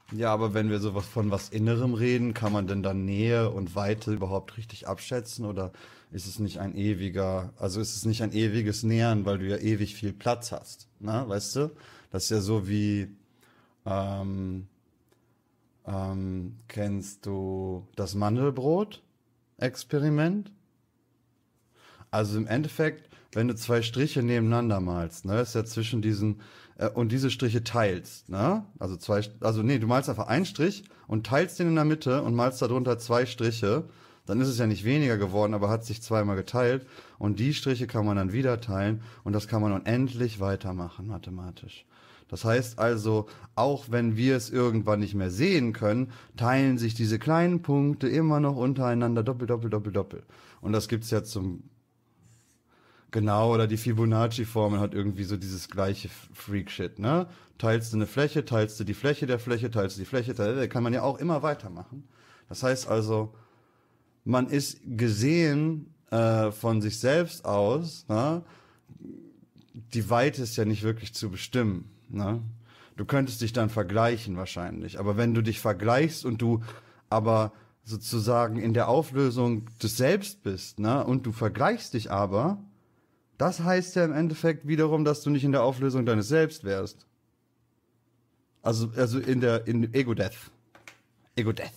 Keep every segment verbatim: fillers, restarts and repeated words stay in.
Ja, aber wenn wir sowas von was Innerem reden, kann man denn dann Nähe und Weite überhaupt richtig abschätzen oder ist es nicht ein ewiger, also ist es nicht ein ewiges Nähern, weil du ja ewig viel Platz hast, ne, weißt du? Das ist ja so wie, ähm, ähm, kennst du das Mandelbrot-Experiment? Also im Endeffekt, wenn du zwei Striche nebeneinander malst, ne, ist ja zwischen diesen äh, und diese Striche teilst, ne? Also zwei, also nee, du malst einfach einen Strich und teilst den in der Mitte und malst darunter zwei Striche, dann ist es ja nicht weniger geworden, aber hat sich zweimal geteilt und die Striche kann man dann wieder teilen und das kann man unendlich weitermachen mathematisch. Das heißt also, auch wenn wir es irgendwann nicht mehr sehen können, teilen sich diese kleinen Punkte immer noch untereinander doppel, doppel, doppel, doppel. Und das gibt's ja zum Genau, oder die Fibonacci-Formel hat irgendwie so dieses gleiche Freak-Shit, ne? Teilst du eine Fläche, teilst du die Fläche der Fläche, teilst du die Fläche, teilst, kann man ja auch immer weitermachen. Das heißt also, man ist gesehen äh, von sich selbst aus, ne? Die Weite ist ja nicht wirklich zu bestimmen, ne? Du könntest dich dann vergleichen wahrscheinlich, aber wenn du dich vergleichst und du aber sozusagen in der Auflösung des Selbst bist, ne? Und du vergleichst dich aber, das heißt ja im Endeffekt wiederum, dass du nicht in der Auflösung deines Selbst wärst. Also, also in der, in Ego-Death. Ego-Death.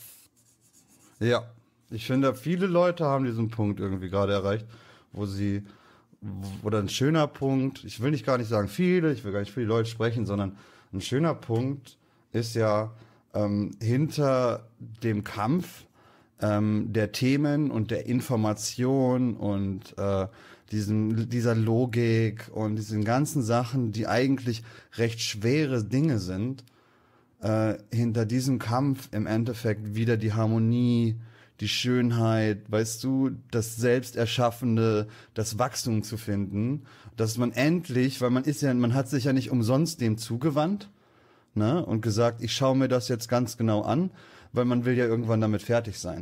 Ja. Ich finde, viele Leute haben diesen Punkt irgendwie gerade erreicht, wo sie, oder ein schöner Punkt, ich will nicht gar nicht sagen viele, ich will gar nicht viele Leute sprechen, sondern ein schöner Punkt ist ja, ähm, hinter dem Kampf ähm, der Themen und der Information und äh, diesem, dieser Logik und diesen ganzen Sachen, die eigentlich recht schwere Dinge sind, äh, hinter diesem Kampf im Endeffekt wieder die Harmonie, die Schönheit, weißt du, das Selbsterschaffende, das Wachstum zu finden, dass man endlich, weil man ist ja, man hat sich ja nicht umsonst dem zugewandt, ne, und gesagt, ich schaue mir das jetzt ganz genau an, weil man will ja irgendwann damit fertig sein.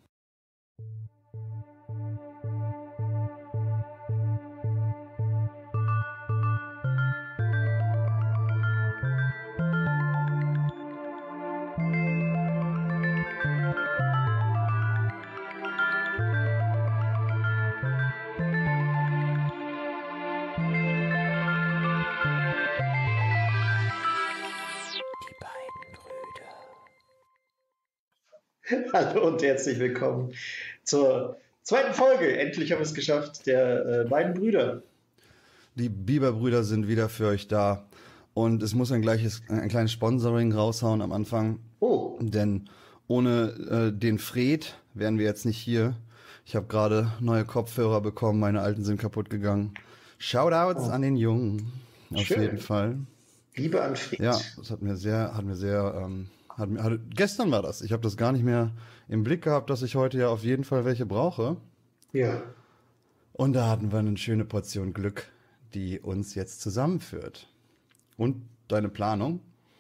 Hallo und herzlich willkommen zur zweiten Folge. Endlich haben wir es geschafft, der äh, beiden Brüder. Die Bieber-Brüder sind wieder für euch da. Und es muss ein, gleiches, ein kleines Sponsoring raushauen am Anfang. Oh. Denn ohne äh, den Fred wären wir jetzt nicht hier. Ich habe gerade neue Kopfhörer bekommen, meine alten sind kaputt gegangen. Shoutouts oh. an den Jungen. Auf Schön. jeden Fall. Liebe an Fred. Ja, das hat mir sehr, hat mir sehr... Ähm, Hat, hat, gestern war das. Ich habe das gar nicht mehr im Blick gehabt, dass ich heute ja auf jeden Fall welche brauche. Ja. Und da hatten wir eine schöne Portion Glück, die uns jetzt zusammenführt. Und deine Planung?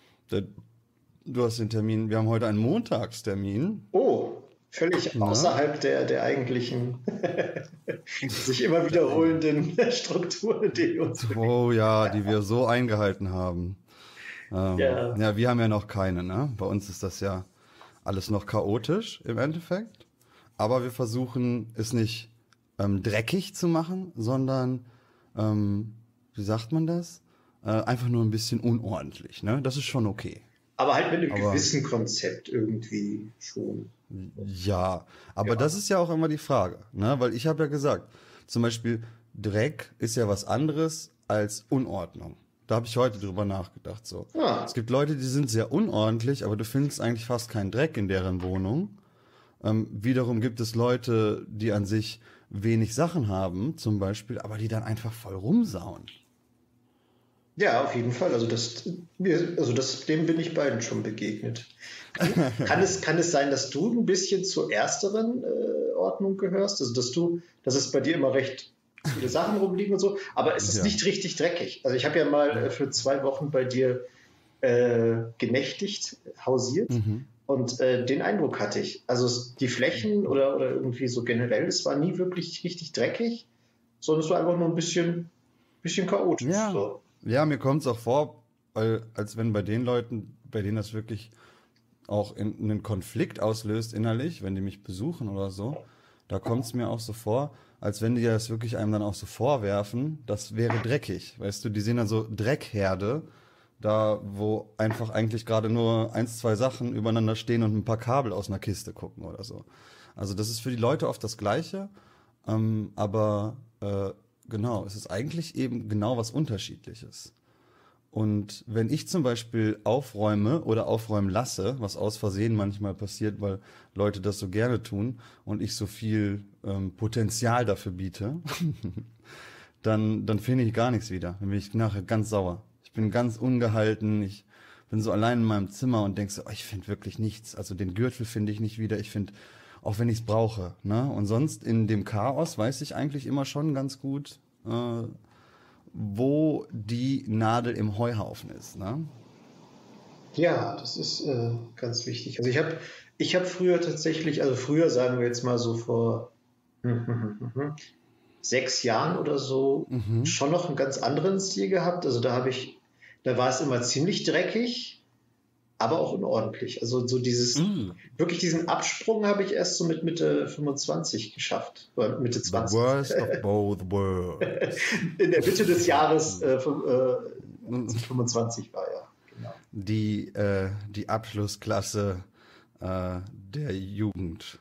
Du hast den Termin, wir haben heute einen Montagstermin. Oh, völlig ja. außerhalb der, der eigentlichen sich immer wiederholenden Strukturen, die uns... Oh ja, die wir so eingehalten haben. Ähm, ja. ja, wir haben ja noch keine, ne? Bei uns ist das ja alles noch chaotisch im Endeffekt. Aber wir versuchen es nicht ähm, dreckig zu machen, sondern, ähm, wie sagt man das? Äh, einfach nur ein bisschen unordentlich, ne? Das ist schon okay. Aber halt mit einem aber, gewissen Konzept irgendwie schon. Ja, aber ja. das ist ja auch immer die Frage, ne? Weil ich habe ja gesagt, zum Beispiel Dreck ist ja was anderes als Unordnung. Da habe ich heute drüber nachgedacht. So, ja. Es gibt Leute, die sind sehr unordentlich, aber du findest eigentlich fast keinen Dreck in deren Wohnung. Ähm, wiederum gibt es Leute, die an sich wenig Sachen haben, zum Beispiel, aber die dann einfach voll rumsauen. Ja, auf jeden Fall. Also das, also das, dem bin ich beiden schon begegnet. kann es, kann es sein, dass du ein bisschen zur ersteren äh, Ordnung gehörst? Also dass du, dass es bei dir immer recht viele Sachen rumliegen und so, aber es ist ja. nicht richtig dreckig. Also ich habe ja mal äh, für zwei Wochen bei dir äh, genächtigt, hausiert mhm. und äh, den Eindruck hatte ich. Also die Flächen oder, oder irgendwie so generell, es war nie wirklich richtig dreckig, sondern es war einfach nur ein bisschen, bisschen chaotisch. Ja, so. ja, mir kommt es auch vor, weil, als wenn bei den Leuten, bei denen das wirklich auch in, einen Konflikt auslöst innerlich, wenn die mich besuchen oder so, da kommt es mir auch so vor, als wenn die das wirklich einem dann auch so vorwerfen, das wäre dreckig. Weißt du, die sehen dann so Dreckherde, da wo einfach eigentlich gerade nur eins, zwei Sachen übereinander stehen und ein paar Kabel aus einer Kiste gucken oder so. Also das ist für die Leute oft das Gleiche, ähm, aber äh, genau, es ist eigentlich eben genau was Unterschiedliches. Und wenn ich zum Beispiel aufräume oder aufräumen lasse, was aus Versehen manchmal passiert, weil Leute das so gerne tun und ich so viel ähm, Potenzial dafür biete, dann, dann finde ich gar nichts wieder. Dann bin ich nachher ganz sauer. Ich bin ganz ungehalten. Ich bin so allein in meinem Zimmer und denke so, oh, ich finde wirklich nichts. Also den Gürtel finde ich nicht wieder. Ich finde, auch wenn ich es brauche. Ne? Und sonst in dem Chaos weiß ich eigentlich immer schon ganz gut, äh, wo die Nadel im Heuhaufen ist, ne? Ja, das ist äh, ganz wichtig. Also ich habe ich hab früher tatsächlich, also früher sagen wir jetzt mal so vor sechs Jahren oder so, Mhm. schon noch einen ganz anderen Stil gehabt. Also da habe ich, da war es immer ziemlich dreckig, aber auch unordentlich. Also so dieses, Mm. wirklich diesen Absprung habe ich erst so mit Mitte fünfundzwanzig geschafft. Oder Mitte The zwanzig. worst of both worlds. In der Mitte des Jahres äh, fün- äh, fünfundzwanzig war ja. Genau. Die, äh, die Abschlussklasse äh, der Jugend.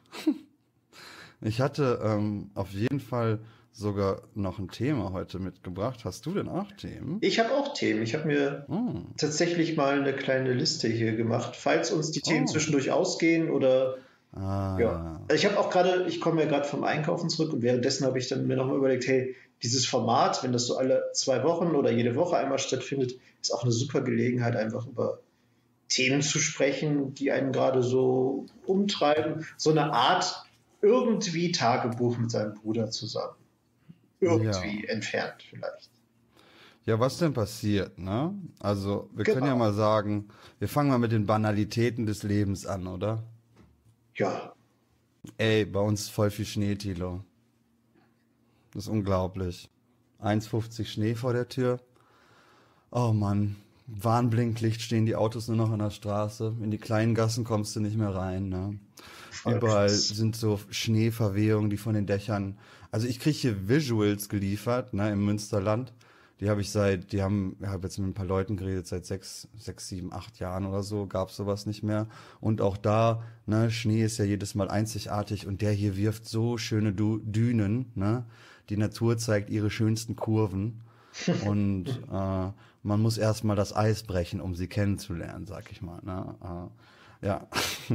Ich hatte ähm, auf jeden Fall sogar noch ein Thema heute mitgebracht. Hast du denn auch Themen? Ich habe auch Themen. Ich habe mir Oh, tatsächlich mal eine kleine Liste hier gemacht, falls uns die Themen oh. zwischendurch ausgehen oder ja. Ah, Also ich habe auch gerade, ich komme ja gerade vom Einkaufen zurück und währenddessen habe ich dann mir nochmal überlegt, hey, dieses Format, wenn das so alle zwei Wochen oder jede Woche einmal stattfindet, ist auch eine super Gelegenheit, einfach über Themen zu sprechen, die einen gerade so umtreiben. So eine Art irgendwie Tagebuch mit seinem Bruder zusammen. Irgendwie ja. entfernt vielleicht. Ja, was denn passiert, ne? Also, wir können ja Genau. mal sagen, wir fangen mal mit den Banalitäten des Lebens an, oder? Ja, Ey, bei uns ist voll viel Schnee, Thilo. Das ist unglaublich. eins Komma fünfzig Schnee vor der Tür. Oh Mann, Warnblinklicht stehen die Autos nur noch an der Straße. In die kleinen Gassen kommst du nicht mehr rein, ne? voll Überall krass. sind so Schneeverwehungen, die von den Dächern. Also ich kriege hier Visuals geliefert, ne, im Münsterland. Die habe ich seit, die haben, ich habe jetzt mit ein paar Leuten geredet, seit sechs, sechs, sieben, acht Jahren oder so gab es sowas nicht mehr. Und auch da, ne, Schnee ist ja jedes Mal einzigartig und der hier wirft so schöne du Dünen, ne? Die Natur zeigt ihre schönsten Kurven. Und äh, man muss erstmal das Eis brechen, um sie kennenzulernen, sag ich mal. Ne? Äh, ja.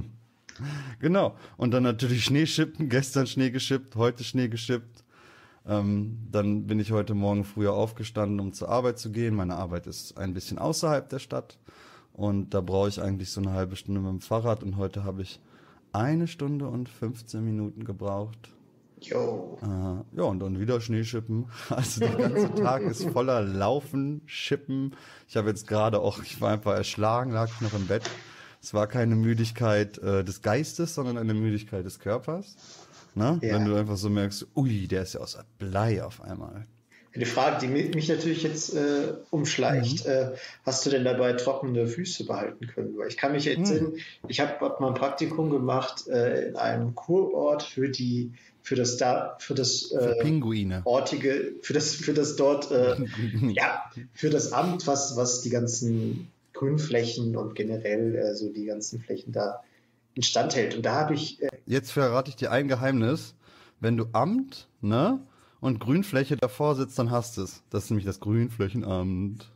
Genau. Und dann natürlich Schnee schippen, gestern Schnee geschippt, heute Schnee geschippt. Ähm, dann bin ich heute Morgen früher aufgestanden, um zur Arbeit zu gehen. Meine Arbeit ist ein bisschen außerhalb der Stadt und da brauche ich eigentlich so eine halbe Stunde mit dem Fahrrad und heute habe ich eine Stunde und fünfzehn Minuten gebraucht. Jo. Äh, ja, und dann wieder Schneeschippen. Also der ganze Tag ist voller Laufen, Schippen. Ich habe jetzt gerade auch, ich war einfach erschlagen, lag noch im Bett. Es war keine Müdigkeit äh, des Geistes, sondern eine Müdigkeit des Körpers. Ne? Ja. Wenn du einfach so merkst, ui, der ist ja aus Blei auf einmal. Eine Frage, die mi- mich natürlich jetzt äh, umschleicht. Äh, hast du denn dabei trockene Füße behalten können? Weil ich kann mich erinnern, ich habe hab mal ein Praktikum gemacht äh, in einem Kurort für die, für das da, für das Für äh, Pinguine. ortige, für das, für das dort, äh, ja, für das Amt, was, was die ganzen Grünflächen und generell äh, so die ganzen Flächen da instand hält. Und da habe ich, äh, Jetzt verrate ich dir ein Geheimnis. Wenn du Amt, ne, und Grünfläche davor sitzt, dann hast du es. Das ist nämlich das Grünflächenamt.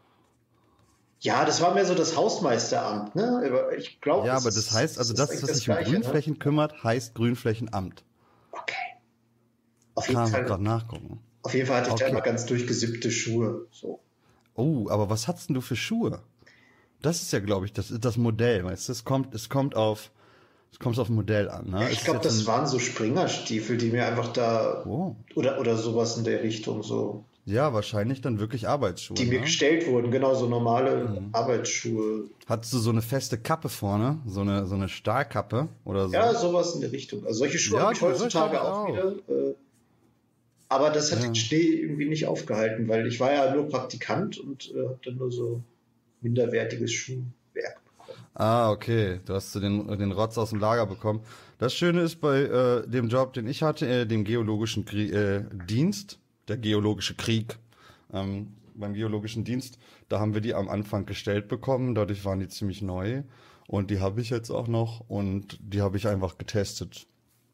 ja, das war mehr so das Hausmeisteramt, ne? Aber ich glaube, Ja, es aber ist- das heißt, also es ist das, eigentlich was sich um Gleiche, ne? Grünflächen kümmert, heißt Grünflächenamt. Okay. Auf jeden Kann man Fall, gerade nachgucken. auf jeden Fall hatte ich da Okay. immer ganz durchgesippte Schuhe. So. Oh, aber was hast denn du für Schuhe? Das ist ja, glaube ich, das ist das Modell, weißt du? Es kommt, es kommt auf, es kommt auf ein Modell an, ne? Es Ich ist glaube, jetzt das ein, waren so Springerstiefel, die mir einfach da oh, oder, oder sowas in der Richtung so, ja, wahrscheinlich dann wirklich Arbeitsschuhe, die mir ne? gestellt wurden, genau so normale Arbeitsschuhe. Hattest du so eine feste Kappe vorne, so eine, so eine Stahlkappe oder so? Ja, sowas in der Richtung. Also solche Schuhe Ja, habe ich solche heutzutage habe ich auch auch. wieder. Äh, aber das hat Ja. den Schnee irgendwie nicht aufgehalten, weil ich war ja nur Praktikant und äh, habe dann nur so minderwertiges Schuhwerk bekommen. Ah, okay. Du hast so den, den Rotz aus dem Lager bekommen. Das Schöne ist bei äh, dem Job, den ich hatte, äh, dem geologischen Krie äh, Dienst, der geologische Krieg, ähm, beim geologischen Dienst, da haben wir die am Anfang gestellt bekommen. Dadurch waren die ziemlich neu. Und die habe ich jetzt auch noch. Und die habe ich einfach getestet.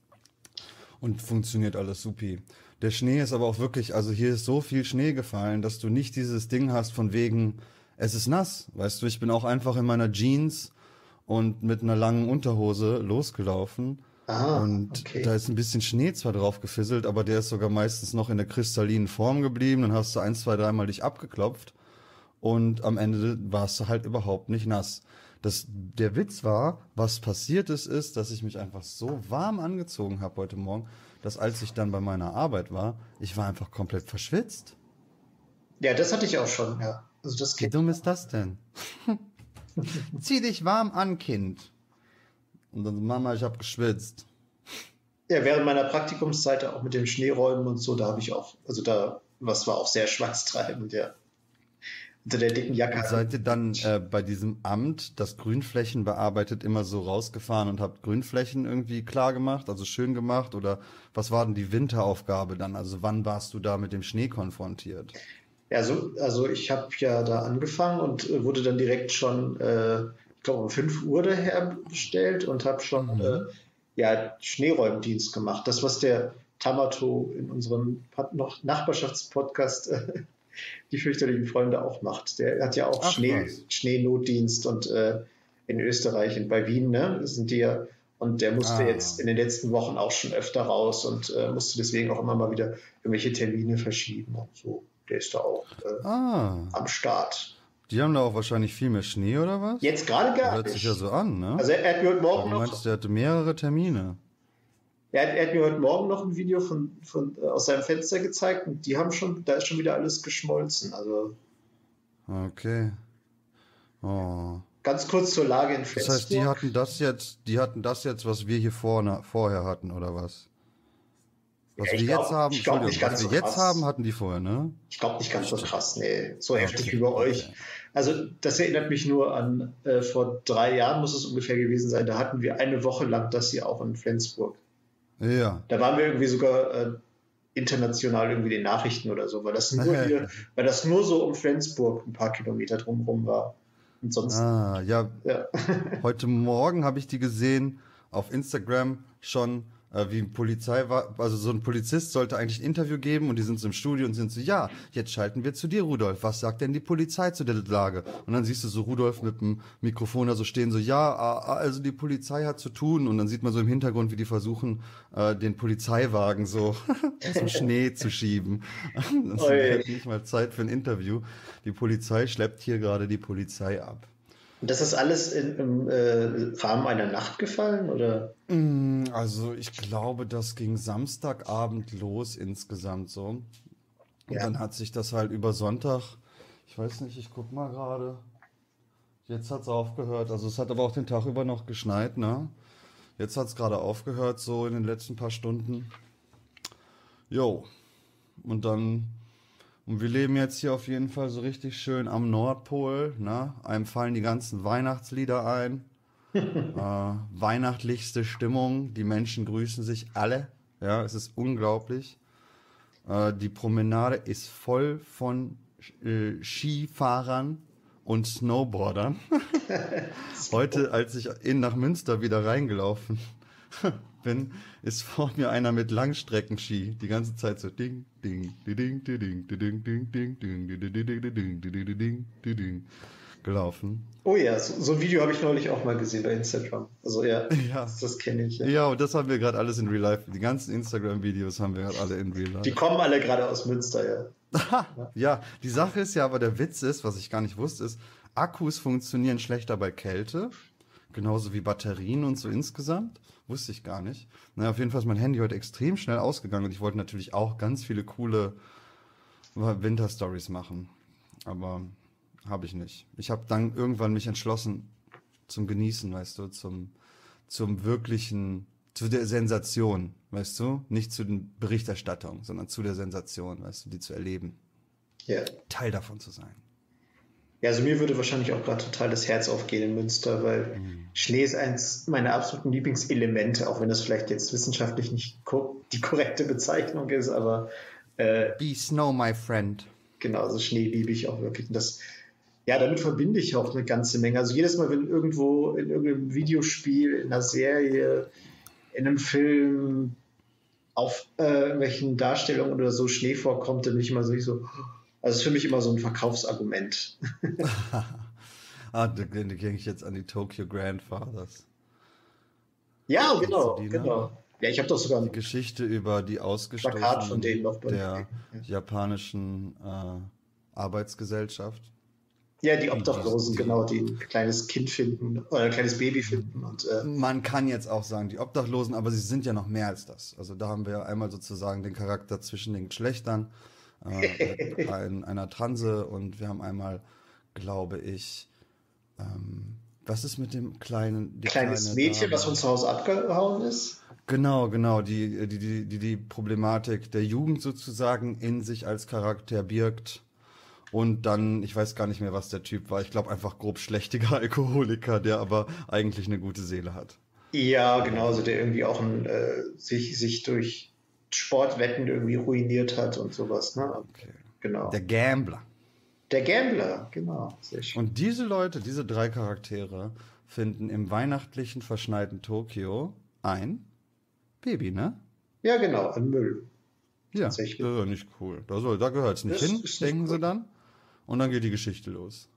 Und funktioniert alles supi. Der Schnee ist aber auch wirklich, also hier ist so viel Schnee gefallen, dass du nicht dieses Ding hast von wegen, es ist nass. Weißt du, ich bin auch einfach in meiner Jeans und mit einer langen Unterhose losgelaufen. Ah, Und okay. da ist ein bisschen Schnee zwar drauf gefisselt, aber der ist sogar meistens noch in der kristallinen Form geblieben. Dann hast du ein, zwei, dreimal dich abgeklopft und am Ende warst du halt überhaupt nicht nass. Das, der Witz war, was passiert ist, ist, dass ich mich einfach so warm angezogen habe heute Morgen, dass als ich dann bei meiner Arbeit war, ich war einfach komplett verschwitzt. Ja, das hatte ich auch schon, ja. Also das Wie geht. dumm ist das denn? Zieh dich warm an, Kind. Und dann, Mama, ich hab geschwitzt. Ja, während meiner Praktikumszeit auch mit dem Schneeräumen und so, da habe ich auch, also da, was war auch sehr schweißtreibend, ja. Unter der dicken Jacke. Und seid ihr dann äh, bei diesem Amt, das Grünflächen bearbeitet, immer so rausgefahren und habt Grünflächen irgendwie klar gemacht, also schön gemacht? Oder was war denn die Winteraufgabe dann? Also wann warst du da mit dem Schnee konfrontiert? Ja, so, also ich habe ja da angefangen und äh, wurde dann direkt schon, äh, ich glaube, um fünf Uhr daher bestellt und habe schon Mhm. äh, ja, Schneeräumdienst gemacht. Das, was der Tamato in unserem Pod- noch Nachbarschaftspodcast äh, die fürchterlichen Freunde auch macht. Der hat ja auch Ach Schnee, was. Schneenotdienst und äh, in Österreich und bei Wien, ne, sind die ja, und der musste Ah, jetzt in den letzten Wochen auch schon öfter raus und äh, musste deswegen auch immer mal wieder irgendwelche Termine verschieben und so. Der ist da auch äh, ah. am Start. Die haben da auch wahrscheinlich viel mehr Schnee, oder was? Jetzt gerade Das gar hört sich ja nicht. so an, ne? Also er, er hat mir heute Weil Morgen du noch, meinst, der hatte mehrere Termine. er hat, er hat mir heute Morgen noch ein Video von, von äh, aus seinem Fenster gezeigt und die haben schon, da ist schon wieder alles geschmolzen. Also Okay. Oh. ganz kurz zur Lage in Das heißt, die Flensburg. hatten das jetzt, die hatten das jetzt, was wir hier vorne, vorher hatten, oder was? Was Ja, wir ich jetzt glaube haben, ich glaub nicht Entschuldigung, ganz was so wir jetzt krass. haben, hatten die vorher, ne? Ich glaube nicht ganz so krass, nee, so heftig Okay, wie bei okay. euch. Also das erinnert mich nur an, äh, vor drei Jahren muss es ungefähr gewesen sein, da hatten wir eine Woche lang das hier auch in Flensburg. Ja. Da waren wir irgendwie sogar äh, international irgendwie in den Nachrichten oder so, weil das nur hier, weil das nur so um Flensburg ein paar Kilometer drumherum war. Und sonst, Ah, ja, ja. heute Morgen habe ich die gesehen auf Instagram schon, äh, wie ein Polizei war, also so ein Polizist sollte eigentlich ein Interview geben und die sind so im Studio und sind so, ja, jetzt schalten wir zu dir, Rudolf. Was sagt denn die Polizei zu der Lage? Und dann siehst du so Rudolf mit dem Mikrofon da so stehen, so, ja, ah, also die Polizei hat zu tun. Und dann sieht man so im Hintergrund, wie die versuchen, äh, den Polizeiwagen so aus dem Schnee zu schieben. Das ist Ui. halt nicht mal Zeit für ein Interview. Die Polizei schleppt hier gerade die Polizei ab. Und das ist alles in, im äh, Rahmen einer Nacht gefallen, oder? Mm, Also ich glaube, das ging Samstagabend los insgesamt so. Und Ja. dann hat sich das halt über Sonntag, ich weiß nicht, ich guck mal gerade. Jetzt hat's aufgehört. Also es hat aber auch den Tag über noch geschneit, ne? Jetzt hat's gerade aufgehört, so in den letzten paar Stunden. Jo. Und dann, und wir leben jetzt hier auf jeden Fall so richtig schön am Nordpol, ne? Einem fallen die ganzen Weihnachtslieder ein. Äh, weihnachtlichste Stimmung, die Menschen grüßen sich alle. Ja, es ist unglaublich. Äh, die Promenade ist voll von äh, Skifahrern und Snowboardern. Heute, als ich in nach Münster wieder reingelaufen bin, ist vor mir einer mit Langstreckenski die ganze Zeit so ding, ding, ding, ding, ding, ding, ding, ding, ding, ding, ding, ding, ding, ding, ding, ding, gelaufen. Oh ja, so, so ein Video habe ich neulich auch mal gesehen bei Instagram. Also ja, Ja. das, das kenne ich. Ja. Ja, und das haben wir gerade alles in Real Life. Die ganzen Instagram-Videos haben wir gerade alle in Real Die Life. kommen alle gerade aus Münster, ja. Ja, die Sache ist ja, aber der Witz ist, was ich gar nicht wusste, ist, Akkus funktionieren schlechter bei Kälte. Genauso wie Batterien und so insgesamt. Wusste ich gar nicht. Naja, auf jeden Fall ist mein Handy heute extrem schnell ausgegangen und ich wollte natürlich auch ganz viele coole Winter-Stories machen. Aber habe ich nicht. Ich habe dann irgendwann mich entschlossen zum Genießen, weißt du, zum, zum wirklichen, zu der Sensation, weißt du? Nicht zu den Berichterstattungen, sondern zu der Sensation, weißt du, die zu erleben. Ja. Teil davon zu sein. Ja, also mir würde wahrscheinlich auch gerade total das Herz aufgehen in Münster, weil mhm. Schnee ist eins meiner absoluten Lieblingselemente, auch wenn das vielleicht jetzt wissenschaftlich nicht ko- die korrekte Bezeichnung ist, aber äh, Be Snow, my friend. Genau, also Schnee liebe ich auch wirklich. Und das, ja, damit verbinde ich auch eine ganze Menge. Also jedes Mal, wenn irgendwo in irgendeinem Videospiel, in einer Serie, in einem Film, auf äh, irgendwelchen Darstellungen oder so Schnee vorkommt, dann bin ich immer so, so also ist für mich immer so ein Verkaufsargument. ah, da denke ich jetzt an die Tokyo Grandfathers. Ja, genau, die, genau. Ne? Ja, ich habe doch sogar die Geschichte über die Ausgestoßenen der ja. japanischen äh, Arbeitsgesellschaft. Ja, die Obdachlosen, die, genau, die ein kleines Kind finden oder ein kleines Baby finden. Und, äh, man kann jetzt auch sagen, die Obdachlosen, aber sie sind ja noch mehr als das. Also da haben wir ja einmal sozusagen den Charakter zwischen den Geschlechtern, äh, in einer Transe, und wir haben einmal, glaube ich, ähm, was ist mit dem kleinen... Kleines kleine Mädchen, Dame? Was von zu Hause abgehauen ist? Genau, genau, die die, die, die die Problematik der Jugend sozusagen in sich als Charakter birgt. Und dann, ich weiß gar nicht mehr, was der Typ war. Ich glaube einfach grob schlechtiger Alkoholiker, der aber eigentlich eine gute Seele hat. Ja, genau, also der irgendwie auch ein, äh, sich, sich durch Sportwetten irgendwie ruiniert hat und sowas. Ne? Okay. Genau. Der Gambler. Der Gambler, genau. Sehr schön. Und diese Leute, diese drei Charaktere, finden im weihnachtlichen, verschneiten Tokio ein Baby, ne? Ja, genau, ein Müll. Ja, das ist ja nicht cool. Da, soll, da gehört es nicht das hin, denken nicht sie dann. Und dann geht die Geschichte los.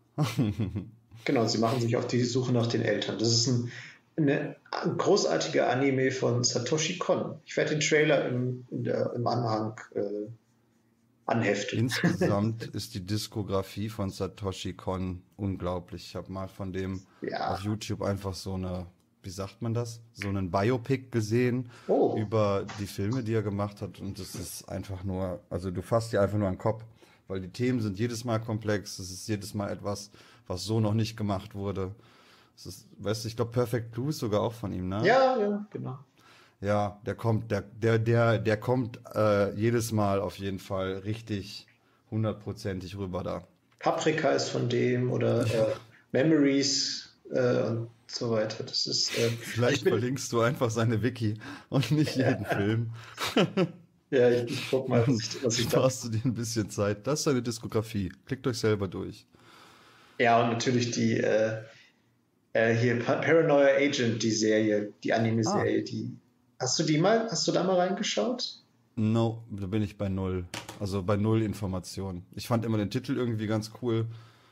Genau, sie machen sich auf die Suche nach den Eltern. Das ist ein, eine, ein großartiger Anime von Satoshi Kon. Ich werde den Trailer im, in der, im Anhang äh, anheften. Insgesamt ist die Diskografie von Satoshi Kon unglaublich. Ich habe mal von dem ja. auf YouTube einfach so eine, wie sagt man das, so einen Biopic gesehen oh. über die Filme, die er gemacht hat. Und es ist einfach nur, also du fasst dir einfach nur an den Kopf. Weil die Themen sind jedes Mal komplex. Es ist jedes Mal etwas, was so noch nicht gemacht wurde. Es ist, weißt du, ich glaube, Perfect Blue ist sogar auch von ihm, ne? Ja, ja, genau. Ja, der kommt, der, der, der, der kommt äh, jedes Mal auf jeden Fall richtig hundertprozentig rüber da. Paprika ist von dem oder ja. äh, Memories äh, und so weiter. Das ist. Äh, Vielleicht verlinkst du einfach seine Wiki und nicht jeden Film. Ja, ich, ich guck mal, was ich, was ich da... Sparst du dir ein bisschen Zeit. Das ist seine Diskografie. Klickt euch selber durch. Ja, und natürlich die äh, äh, hier Paranoia Agent, die Serie, die Anime-Serie, ah. die... Hast du die mal, hast du da mal reingeschaut? No, da bin ich bei null. Also bei null Informationen. Ich fand immer den Titel irgendwie ganz cool.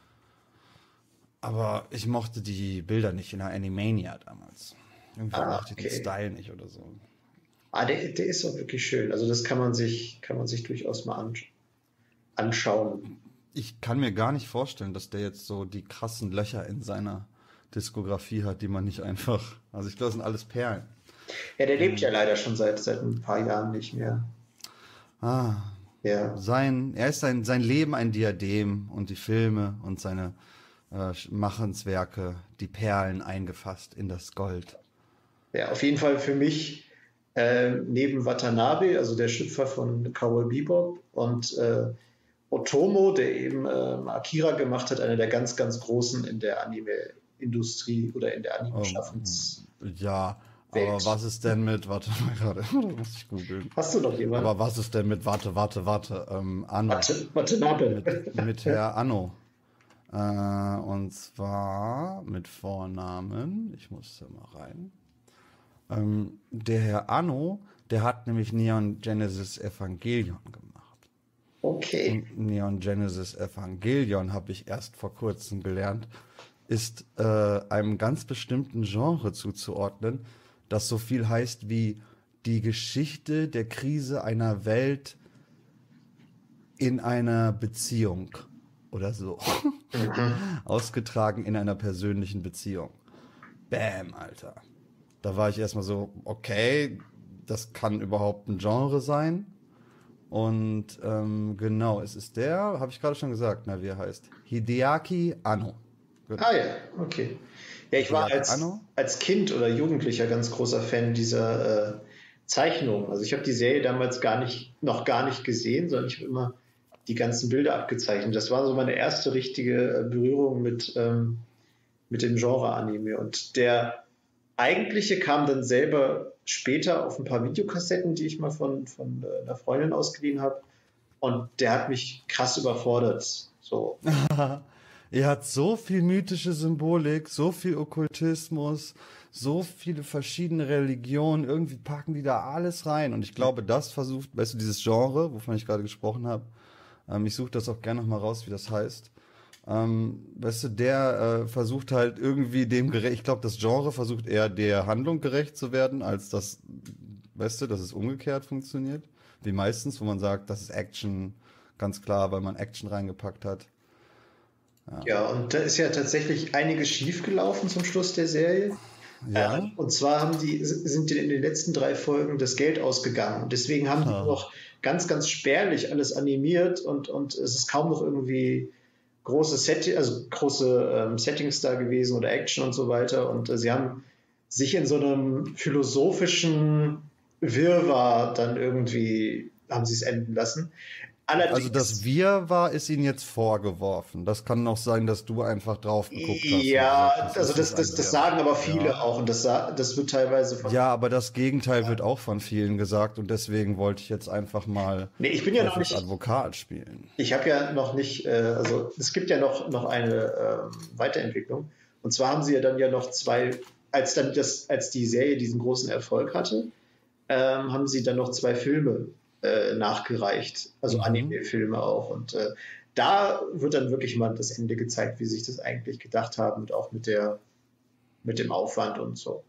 Aber ich mochte die Bilder nicht in der Animania damals. Irgendwie ah, mochte ich okay. den Style nicht oder so. Ah, der, der ist auch wirklich schön. Also das kann man sich, kann man sich durchaus mal an, anschauen. Ich kann mir gar nicht vorstellen, dass der jetzt so die krassen Löcher in seiner Diskografie hat, die man nicht einfach... Also ich glaube, das sind alles Perlen. Ja, der lebt ja leider schon seit, seit ein paar Jahren nicht mehr. Ah, ja. Sein, er ist sein, sein Leben ein Diadem und die Filme und seine äh, Machenswerke, die Perlen eingefasst in das Gold. Ja, auf jeden Fall für mich äh, neben Watanabe, also der Schöpfer von Cowboy Bebop, und äh, Otomo, der eben äh, Akira gemacht hat, einer der ganz, ganz Großen in der Anime-Industrie oder in der Anime-Schaffens. Oh, ja, Welt. Aber was ist denn mit, warte mal gerade, da muss ich googeln. Hast du noch jemanden? Aber was ist denn mit, warte, warte, warte, ähm, Anno. Warte, Watanabe. Mit, mit Herr Anno. Äh, und zwar mit Vornamen, ich muss da mal rein. Ähm, der Herr Anno, der hat nämlich Neon Genesis Evangelion gemacht. Okay. Und Neon Genesis Evangelion, habe ich erst vor kurzem gelernt, ist äh, einem ganz bestimmten Genre zuzuordnen, das so viel heißt wie die Geschichte der Krise einer Welt in einer Beziehung oder so. Mhm. Ausgetragen in einer persönlichen Beziehung. Bam, Alter. Da war ich erstmal so, okay, das kann überhaupt ein Genre sein. Und ähm, genau, es ist der, habe ich gerade schon gesagt, na, wie er heißt, Hideaki Anno. Gut. Ah ja, okay. Ja, ich war als, als Kind oder Jugendlicher ganz großer Fan dieser äh, Zeichnung. Also ich habe die Serie damals gar nicht, noch gar nicht gesehen, sondern ich habe immer die ganzen Bilder abgezeichnet. Das war so meine erste richtige Berührung mit, ähm, mit dem Genre Anime. Und der eigentliche kam dann selber später auf ein paar Videokassetten, die ich mal von, von äh, einer Freundin ausgeliehen habe. Und der hat mich krass überfordert. So. Er hat so viel mythische Symbolik, so viel Okkultismus, so viele verschiedene Religionen. Irgendwie packen die da alles rein. Und ich glaube, das versucht, weißt du, dieses Genre, wovon ich gerade gesprochen habe, ähm, ich suche das auch gerne noch mal raus, wie das heißt. Ähm, weißt du, der äh, versucht halt irgendwie dem gerecht, ich glaube, das Genre versucht eher der Handlung gerecht zu werden, als das, weißt du, dass es umgekehrt funktioniert. Wie meistens, wo man sagt, das ist Action, ganz klar, weil man Action reingepackt hat. Ja, ja, und da ist ja tatsächlich einiges schiefgelaufen zum Schluss der Serie. Ja. Äh, und zwar haben die, sind in den letzten drei Folgen das Geld ausgegangen. Und deswegen haben die Ah. noch ganz, ganz spärlich alles animiert und, und es ist kaum noch irgendwie große Set, also große ähm, Settings da gewesen oder Action und so weiter. Und äh, sie haben sich in so einem philosophischen Wirrwarr dann irgendwie, haben sie es enden lassen. Allerdings, Also das Wir war, ist ihnen jetzt vorgeworfen. Das kann noch sein, dass du einfach drauf geguckt hast. ja, und gesagt hast, also das, ist das, ein das Wir. sagen aber viele Ja. auch und das, sa- das wird teilweise von. Ja, aber das Gegenteil wird auch von vielen gesagt und deswegen wollte ich jetzt einfach mal Nee, ich bin ja noch Teufels nicht. Advokat spielen. Ich habe ja noch nicht, äh, also es gibt ja noch, noch eine ähm, Weiterentwicklung. Und zwar haben sie ja dann ja noch zwei, als dann das, als die Serie diesen großen Erfolg hatte, ähm, haben sie dann noch zwei Filme äh, nachgereicht, also Mhm. Anime-Filme auch. Und äh, da wird dann wirklich mal das Ende gezeigt, wie sie sich das eigentlich gedacht haben und auch mit der, mit dem Aufwand und so.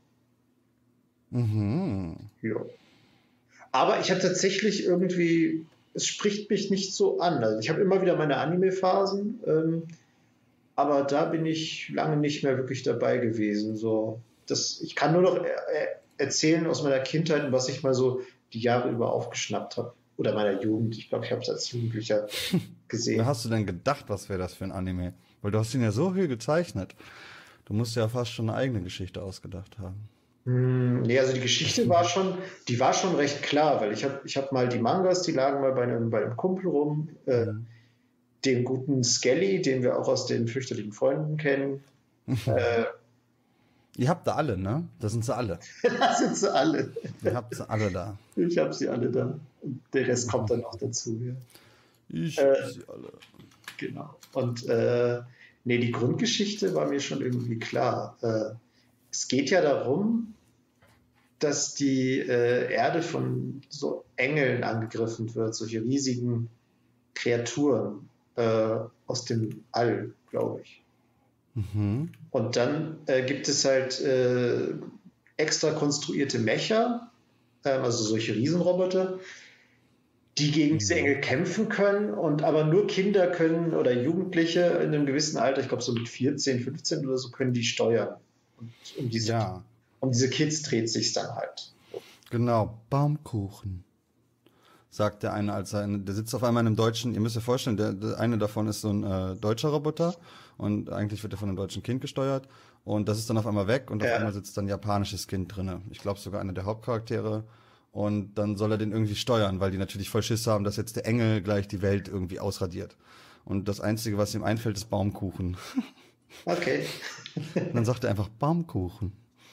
Mhm. Ja. Aber ich habe tatsächlich irgendwie, es spricht mich nicht so an. Also ich habe immer wieder meine Anime-Phasen, ähm, aber da bin ich lange nicht mehr wirklich dabei gewesen. So, das, ich kann nur noch er, er, erzählen aus meiner Kindheit und was ich mal so die Jahre über aufgeschnappt habe. Oder meiner Jugend. Ich glaube, ich habe es als Jugendlicher gesehen. Wer hast du denn gedacht, was wäre das für ein Anime? Weil du hast ihn ja so viel gezeichnet. Du musst ja fast schon eine eigene Geschichte ausgedacht haben. Hm, nee, also die Geschichte war schon, die war schon recht klar, weil ich habe ich hab mal die Mangas, die lagen mal bei einem, bei einem Kumpel rum, äh, Mhm. den guten Skelly, den wir auch aus den fürchterlichen Freunden kennen. äh, Ihr habt da alle, ne? Das sind sie alle. da sind sie alle. Ihr habt sie alle da. Ich habe sie alle da. Und der Rest kommt dann auch dazu. Ja. Ich Äh, hab sie alle. Genau. Und äh, nee, die Grundgeschichte war mir schon irgendwie klar. Äh, es geht ja darum, dass die äh, Erde von so Engeln angegriffen wird, solche riesigen Kreaturen äh, aus dem All, glaube ich. Mhm. Und dann äh, gibt es halt äh, extra konstruierte Mecher, äh, also solche Riesenroboter, die gegen diese Engel kämpfen können und aber nur Kinder können oder Jugendliche in einem gewissen Alter, ich glaube so mit vierzehn, fünfzehn oder so, können die steuern. Und um diese, Ja, um diese Kids dreht sich dann halt. genau. Baumkuchen. Sagt der eine, als er, der sitzt auf einmal in einem deutschen, ihr müsst euch vorstellen, der, der eine davon ist so ein äh, deutscher Roboter und eigentlich wird er von einem deutschen Kind gesteuert und das ist dann auf einmal weg und auf Ja. einmal sitzt dann ein japanisches Kind drinne. Ich glaube sogar einer der Hauptcharaktere und dann soll er den irgendwie steuern, weil die natürlich voll Schiss haben, dass jetzt der Engel gleich die Welt irgendwie ausradiert. Und das Einzige, was ihm einfällt, ist Baumkuchen. Okay. Und dann sagt er einfach Baumkuchen.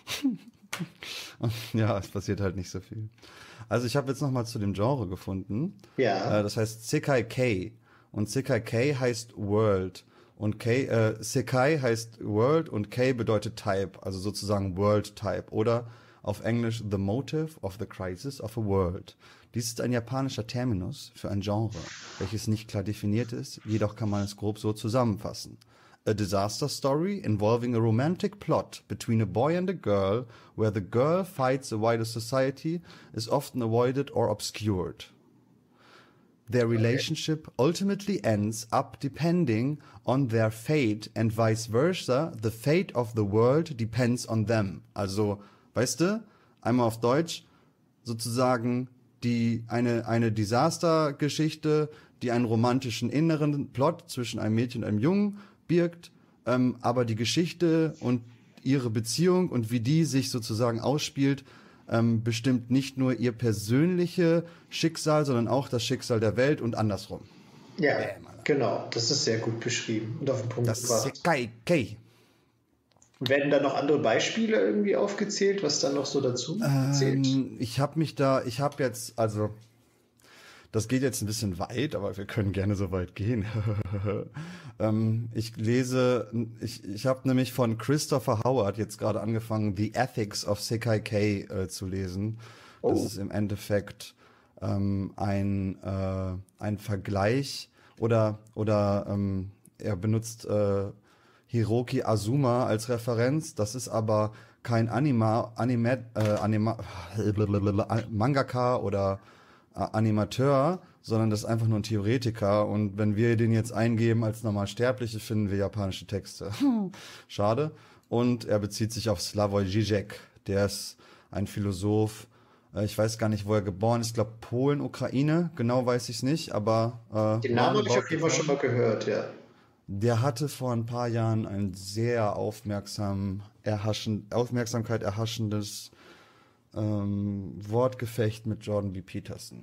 Und ja, es passiert halt nicht so viel. Also ich habe jetzt noch mal zu dem Genre gefunden. Ja. Äh, das heißt Sekai K. Und Sekai K heißt World. Und K, äh, Sekai heißt World und K bedeutet Type, also sozusagen World Type. Oder auf Englisch The Motive of the Crisis of a World. Dies ist ein japanischer Terminus für ein Genre, welches nicht klar definiert ist, jedoch kann man es grob so zusammenfassen. A disaster story involving a romantic plot between a boy and a girl, where the girl fights a wider society, is often avoided or obscured. Their relationship ultimately ends up depending on their fate and vice versa. The fate of the world depends on them. Also, weißt du, einmal auf Deutsch, sozusagen die eine eine Desaster-Geschichte, die einen romantischen inneren Plot zwischen einem Mädchen und einem Jungen birgt, ähm, aber die Geschichte und ihre Beziehung und wie die sich sozusagen ausspielt, ähm, bestimmt nicht nur ihr persönliches Schicksal, sondern auch das Schicksal der Welt und andersrum. Ja, genau. Das ist sehr gut beschrieben und auf den Punkt Das ist gebracht. Sekai Kei. Werden da noch andere Beispiele irgendwie aufgezählt, was dann noch so dazu zählt? Ähm, ich habe mich da, ich habe jetzt, also das geht jetzt ein bisschen weit, aber wir können gerne so weit gehen. ähm, ich lese, ich, ich habe nämlich von Christopher Howard jetzt gerade angefangen, The Ethics of Sekai Kei äh, zu lesen. Das Oh, ist im Endeffekt ähm, ein, äh, ein Vergleich oder, oder ähm, er benutzt äh, Hiroki Azuma als Referenz. Das ist aber kein Anima, Anime, äh, Anima, Mangaka oder äh, Animateur, sondern das ist einfach nur ein Theoretiker. Und wenn wir den jetzt eingeben als Normalsterbliche, finden wir japanische Texte. Schade. Und er bezieht sich auf Slavoj Žižek. Der ist ein Philosoph. Äh, Ich weiß gar nicht, wo er geboren ist. Ich glaube, Polen, Ukraine. Genau weiß ich es nicht. Aber äh, den Namen habe ich roundabout auf jeden Fall schon mal gehört, ja. der hatte vor ein paar Jahren ein sehr aufmerksam erhaschen, Aufmerksamkeit erhaschendes ähm, Wortgefecht mit Jordan B. Peterson.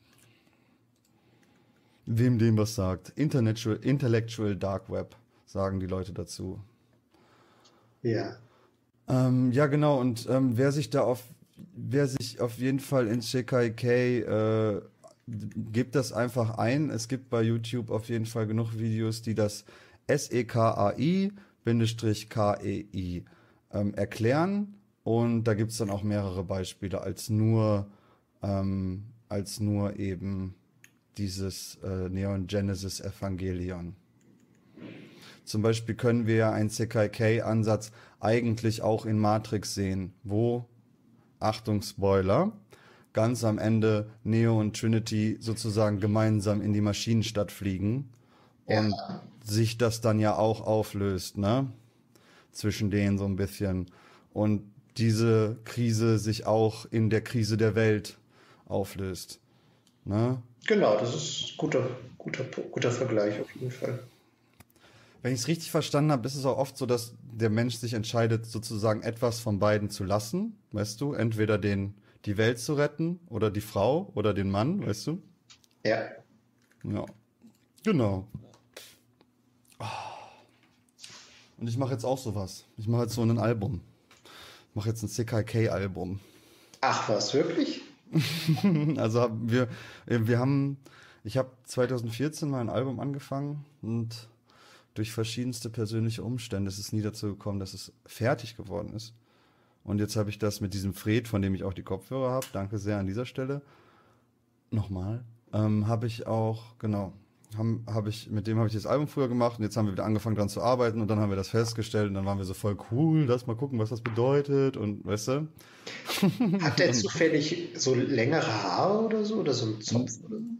Wem dem was sagt. Intellectual, Intellectual Dark Web, sagen die Leute dazu. Ja. Ähm, ja, genau, und ähm, wer sich da auf, wer sich auf jeden Fall in Sekai Kei, äh, gebt das einfach ein. Es gibt bei YouTube auf jeden Fall genug Videos, die das S E K A I K E I ähm, erklären. Und da gibt es dann auch mehrere Beispiele als nur, ähm, als nur eben dieses äh, Neon Genesis Evangelion. Zum Beispiel können wir ja einen Sekai Kei-Ansatz eigentlich auch in Matrix sehen, wo, Achtung Spoiler, ganz am Ende Neo und Trinity sozusagen gemeinsam in die Maschinenstadt fliegen und Ja, sich das dann ja auch auflöst, ne? Zwischen denen so ein bisschen. Und diese Krise sich auch in der Krise der Welt auflöst, ne? genau, das ist guter, guter, guter Vergleich auf jeden Fall. Wenn ich es richtig verstanden habe, ist es auch oft so, dass der Mensch sich entscheidet, sozusagen etwas von beiden zu lassen, weißt du? Entweder den, die Welt zu retten oder die Frau oder den Mann, weißt du? Ja. Ja, genau. Und ich mache jetzt auch sowas. Ich mache jetzt so ein Album. Ich mache jetzt ein Sekai Kei-Album. Ach was, wirklich? Also haben wir, äh, wir haben, ich habe zwanzig vierzehn mal ein Album angefangen und durch verschiedenste persönliche Umstände ist es nie dazu gekommen, dass es fertig geworden ist. Und jetzt habe ich das mit diesem Fred, von dem ich auch die Kopfhörer habe, danke sehr an dieser Stelle, nochmal, ähm, habe ich auch, genau, haben, habe ich, mit dem habe ich das Album früher gemacht und jetzt haben wir wieder angefangen dran zu arbeiten und dann haben wir das festgestellt und dann waren wir so voll cool, lass mal gucken, was das bedeutet und weißt du? Hat der zufällig so längere Haare oder so? Oder so einen Zopf oder so?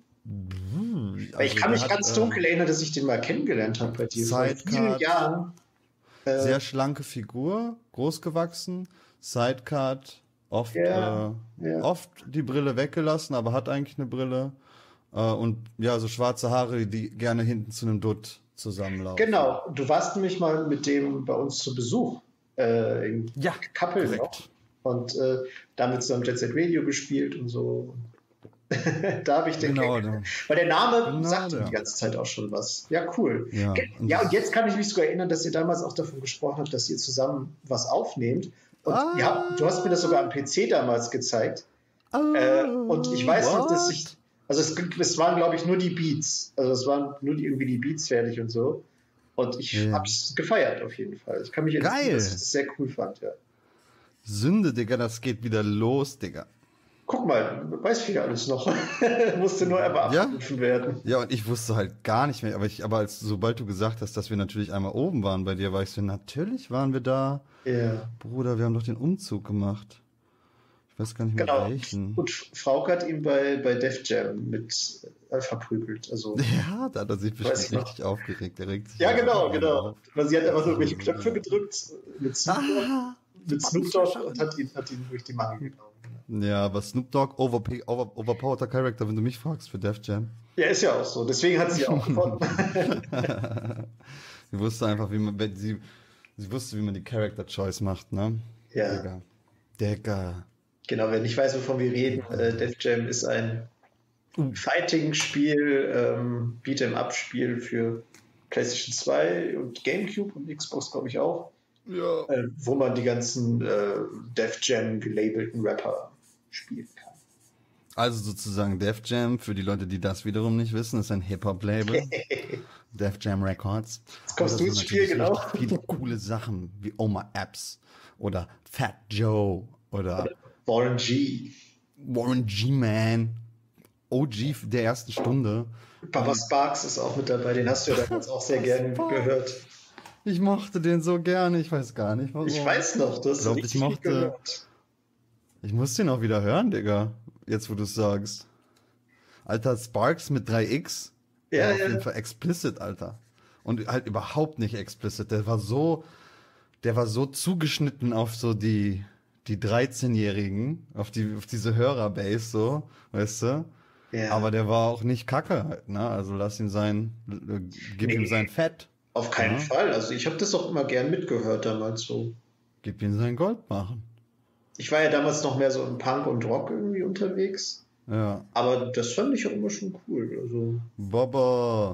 Weil ich Also kann der mich hat ganz äh, dunkel erinnern, dass ich den mal kennengelernt habe bei dir vor vielen Sidecard, Jahren. sehr schlanke Figur, groß gewachsen, Sidecard, oft, Ja, äh, ja. oft die Brille weggelassen, aber hat eigentlich eine Brille. Äh, und ja, so schwarze Haare, die gerne hinten zu einem Dutt zusammenlaufen. Genau, du warst nämlich mal mit dem bei uns zu Besuch äh, in Ja, Kappeln noch korrekt. und äh, damit zusammen Jet Set Radio gespielt und so. Da habe ich den Genau, kennengelernt. der. Weil der Name Genau, sagt ihm die der. ganze Zeit auch schon was. Ja, cool. Ja, Ge- und Ja, und das, jetzt kann ich mich sogar erinnern, dass ihr damals auch davon gesprochen habt, dass ihr zusammen was aufnehmt. Und ihr habt, du hast mir das sogar ah, am P C damals gezeigt. Äh, und ich ah, weiß noch, dass ich, what? also es, es waren, glaube ich, nur die Beats. Also es waren nur die, irgendwie die Beats fertig und so. Und ich Ja. habe es gefeiert auf jeden Fall. Ich kann mich erinnern, dass ich Geil. das sehr cool fand, ja. Sünde, Digga, das geht wieder los, Digga. Guck mal, weiß viel alles noch. Musste nur einmal Ja? abgerufen werden. Ja, und ich wusste halt gar nicht mehr, aber ich, aber als, sobald du gesagt hast, dass wir natürlich einmal oben waren bei dir, war ich so, natürlich waren wir da. Ja. Bruder, wir haben doch den Umzug gemacht. Ich weiß gar nicht mehr Genau. welchen. Und Frauke hat ihn bei, bei Def Jam mit äh, verprügelt. Also, Ja, da hat er sich weiß ich bestimmt noch. richtig aufgeregt. Der regt sich Ja, ja genau, immer genau. auf. Weil sie hat einfach so irgendwelche Also, Knöpfe gedrückt mit Snoop Dogg, ah, mit Snoop Dogg und hat ihn, hat ihn durch die Mangel genommen. ja, aber Snoop Dogg, over, over, overpowerter Charakter, wenn du mich fragst, für Def Jam. Ja, ist ja auch so. Deswegen hat sie auch gewonnen. Sie wusste einfach, wie man, wenn sie, sie wusste, wie man die Character Choice macht, ne? Ja, Digga. Digga. genau. Wer nicht weiß, wovon wir reden, äh, Def Jam ist ein uh. Fighting-Spiel, ähm, Beat'em-up-Spiel für PlayStation zwei und GameCube und Xbox, glaube ich, auch. Ja. Äh, wo man die ganzen äh, Def Jam gelabelten Rapper spielen kann. Also sozusagen Def Jam, für die Leute, die das wiederum nicht wissen, ist ein Hip-Hop-Label. Def Jam Records. Jetzt kommst du ins Spiel, genau. Viele coole Sachen wie Oma Apps oder Fat Joe oder, oder Warren G. Warren G. Man. O G der ersten Stunde. Papa Sparks ist auch mit dabei, den hast du ja damals auch sehr gerne gehört. Ich mochte den so gerne, ich weiß gar nicht warum. Ich weiß noch, das ich glaub, ich mochte, gehört. Ich muss den auch wieder hören, Digga, jetzt wo du es sagst. Alter, Sparks mit drei X, ja, war ja. auf jeden Fall explicit, Alter. Und halt überhaupt nicht explicit, der war so, der war so zugeschnitten auf so die, die dreizehnjährigen, auf die, auf diese Hörerbase, so, weißt du? Ja. Aber der war auch nicht kacke halt, ne? Also lass ihn sein, gib nee. ihm sein Fett. Auf keinen ja. Fall. Also ich habe das auch immer gern mitgehört damals so. Gib ihm sein Gold machen. Ich war ja damals noch mehr so im Punk und Rock irgendwie unterwegs. Ja. Aber das fand ich auch immer schon cool. Also. Baba.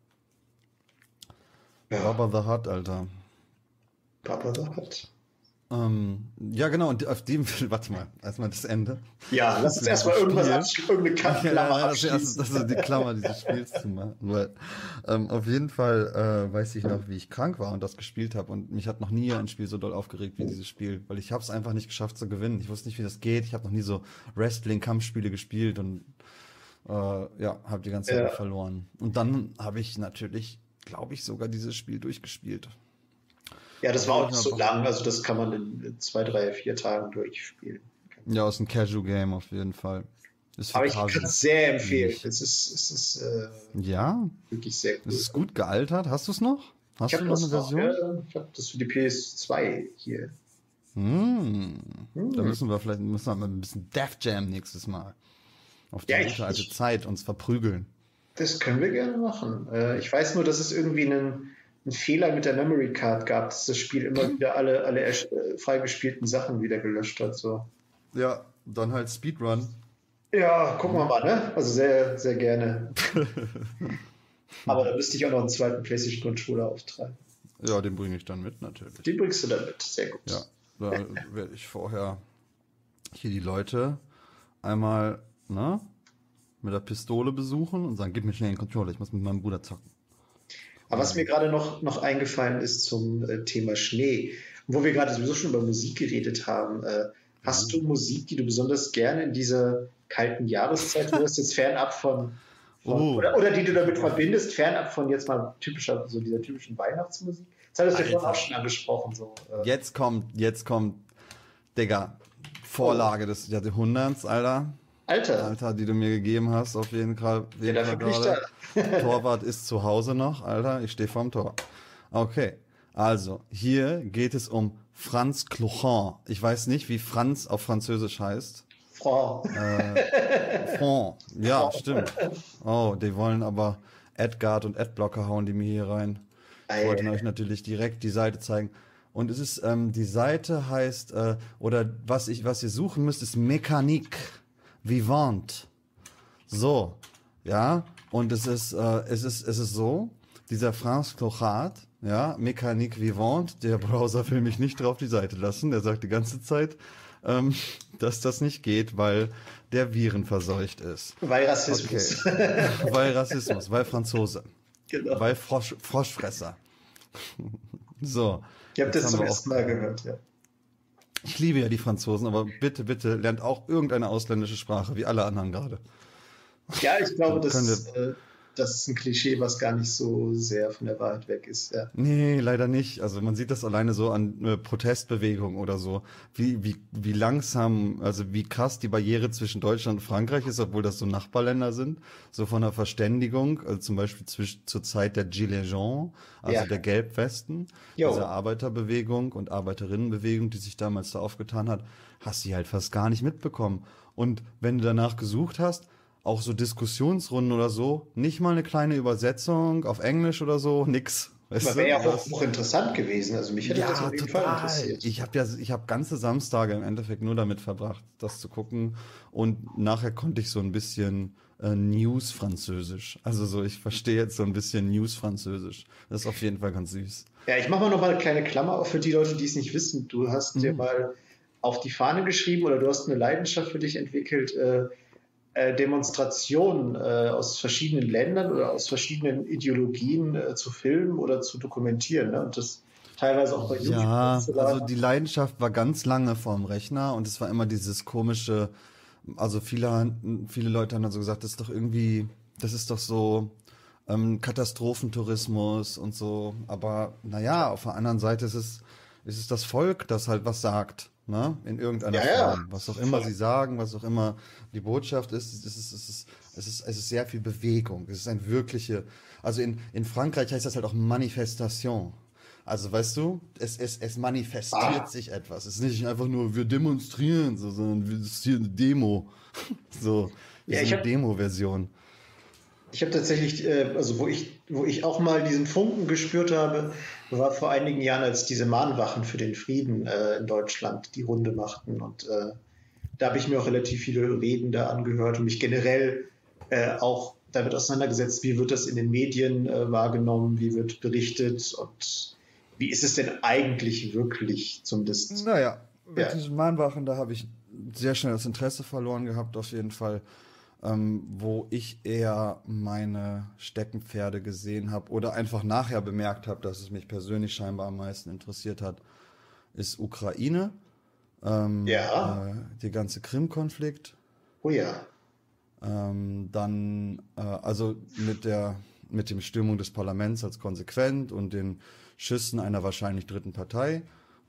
Ja. Baba the Hut, Alter. Baba the Hut. Ähm, ja, genau, und auf dem, warte mal, erstmal das Ende. Ja, lass uns erstmal irgendwas abschließen, irgendeine Klammer ja, abschließen. Das ist, das ist die Klammer dieses Spiels zu machen. Weil, ähm, auf jeden Fall äh, weiß ich noch, wie ich krank war und das gespielt habe. Und mich hat noch nie ein Spiel so doll aufgeregt wie dieses Spiel. Weil ich habe es einfach nicht geschafft zu gewinnen. Ich wusste nicht, wie das geht. Ich habe noch nie so Wrestling-Kampfspiele gespielt und äh, ja, habe die ganze Zeit ja. verloren. Und dann habe ich natürlich, glaube ich, sogar dieses Spiel durchgespielt. Ja, das war auch nicht so lang, also das kann man in zwei, drei, vier Tagen durchspielen. Ja, ist ein Casual-Game auf jeden Fall. Ist Aber ich kann es sehr empfehlen. Es ist, es ist äh, ja, wirklich sehr gut. Es ist gut gealtert. Hast du es noch? Hast ich du noch eine Version? Noch, ja, ich habe das für die P S zwei hier. Hm. Hm. Da müssen wir vielleicht müssen wir mal ein bisschen Def Jam nächstes Mal. Auf die ja, gute alte Zeit uns verprügeln. Das können wir gerne machen. Ich weiß nur, dass es irgendwie einen einen Fehler mit der Memory Card gab, dass das Spiel immer wieder alle, alle äh, freigespielten Sachen wieder gelöscht hat. So. Ja, dann halt Speedrun. Ja, gucken wir mal, ne? Also sehr, sehr gerne. Aber da müsste ich auch noch einen zweiten PlayStation-Controller auftreiben. Ja, den bringe ich dann mit, natürlich. Den bringst du dann mit, sehr gut. Ja, da werde ich vorher hier die Leute einmal, ne, mit der Pistole besuchen und sagen, gib mir schnell den Controller, ich muss mit meinem Bruder zocken. Aber was mir gerade noch, noch eingefallen ist zum äh, Thema Schnee, wo wir gerade sowieso schon über Musik geredet haben, äh, hast du Musik, die du besonders gerne in dieser kalten Jahreszeit hörst, jetzt fernab von, von oh. oder, oder die du damit verbindest, fernab von jetzt mal typischer, so dieser typischen Weihnachtsmusik? Das hattest du ja vorhin auch schon angesprochen. So, äh. Jetzt kommt, jetzt kommt, Digga, Vorlage oh. des Jahrhunderts, Alter. Alter. Alter, die du mir gegeben hast, auf jeden Fall. Ja, dafür bin ich da. Torwart ist zu Hause noch, Alter, ich stehe vorm Tor. Okay, also, hier geht es um Franz Clochon. Ich weiß nicht, wie Franz auf Französisch heißt. Franc. Äh, Franc, ja, Franc. Stimmt. Oh, die wollen aber Adguard und Adblocker hauen die mir hier rein. Ich wollte euch natürlich direkt die Seite zeigen. Und es ist, ähm, die Seite heißt, äh, oder was ich, was ihr suchen müsst, ist Mécanique Vivante. So, ja, und es ist, äh, es ist, es ist so, dieser Franz Clochard, ja, Mécanique Vivante, der Browser will mich nicht drauf die Seite lassen, der sagt die ganze Zeit, ähm, dass das nicht geht, weil der Viren verseucht ist. Weil Rassismus. Okay. Weil Rassismus, weil Franzose. Genau. Weil Frosch, Froschfresser. So. Ich habe das zum ersten Mal gehört, ja. Ich liebe ja die Franzosen, aber bitte, bitte lernt auch irgendeine ausländische Sprache, wie alle anderen gerade. Ja, ich glaube, das, äh, das ist ein Klischee, was gar nicht so sehr von der Wahrheit weg ist. Ja. Nee, leider nicht. Also man sieht das alleine so an äh, Protestbewegungen oder so, wie, wie, wie langsam, also wie krass die Barriere zwischen Deutschland und Frankreich ist, obwohl das so Nachbarländer sind. So von der Verständigung, also zum Beispiel zwisch, zur Zeit der Gilets jaunes, also ja. der Gelbwesten, jo. diese Arbeiterbewegung und Arbeiterinnenbewegung, die sich damals da aufgetan hat, hast du halt fast gar nicht mitbekommen. Und wenn du danach gesucht hast, auch so Diskussionsrunden oder so, nicht mal eine kleine Übersetzung auf Englisch oder so, nix. Weißt Aber du? wäre ja auch Das, hochinteressant gewesen. Also mich hätte das ja, auf jeden Fall total. interessiert. Ich habe ja, ich habe ganze Samstage im Endeffekt nur damit verbracht, das zu gucken. Und nachher konnte ich so ein bisschen äh, News-Französisch. Also so, ich verstehe jetzt so ein bisschen News-Französisch. Das ist auf jeden Fall ganz süß. Ja, ich mache mal noch mal eine kleine Klammer auf für die Leute, die es nicht wissen. Du hast dir Mhm. mal auf die Fahne geschrieben oder du hast eine Leidenschaft für dich entwickelt, äh, äh, Demonstrationen äh, aus verschiedenen Ländern oder aus verschiedenen Ideologien äh, zu filmen oder zu dokumentieren. Ne? Und das teilweise auch bei YouTube Ja, also hochzuladen. die Leidenschaft war ganz lange vorm Rechner und es war immer dieses komische, also viele, han- viele Leute haben dann so gesagt, das ist doch irgendwie, das ist doch so ähm, Katastrophentourismus und so. Aber naja, auf der anderen Seite ist es, ist es das Volk, das halt was sagt, ne? In irgendeiner Ja, ja. Form. Was auch immer sie sagen, was auch immer die Botschaft ist, es ist, es ist, es ist, es ist sehr viel Bewegung. Es ist ein wirkliche, also in, in Frankreich heißt das halt auch Manifestation. Also weißt du, es, es, es manifestiert Ah, sich etwas. Es ist nicht einfach nur, wir demonstrieren, so, sondern wir- es ist hier eine Demo. So, wir ja, sind ich eine habe Demo-Version. ich hab tatsächlich, äh, also wo ich, wo ich auch mal diesen Funken gespürt habe, war vor einigen Jahren, als diese Mahnwachen für den Frieden äh, in Deutschland die Runde machten. Und äh, da habe ich mir auch relativ viele Reden da angehört und mich generell äh, auch damit auseinandergesetzt, wie wird das in den Medien äh, wahrgenommen, wie wird berichtet und wie ist es denn eigentlich wirklich zumindest. Naja, mit Ja, diesen Mahnwachen, da habe ich sehr schnell das Interesse verloren gehabt, auf jeden Fall. Ähm, wo ich eher meine Steckenpferde gesehen habe oder einfach nachher bemerkt habe, dass es mich persönlich scheinbar am meisten interessiert hat, ist Ukraine, ähm, ja, äh, der ganze Krim-Konflikt. oh ja, Ähm, dann, äh, also mit der, mit dem Stürmung des Parlaments als konsequent und den Schüssen einer wahrscheinlich dritten Partei.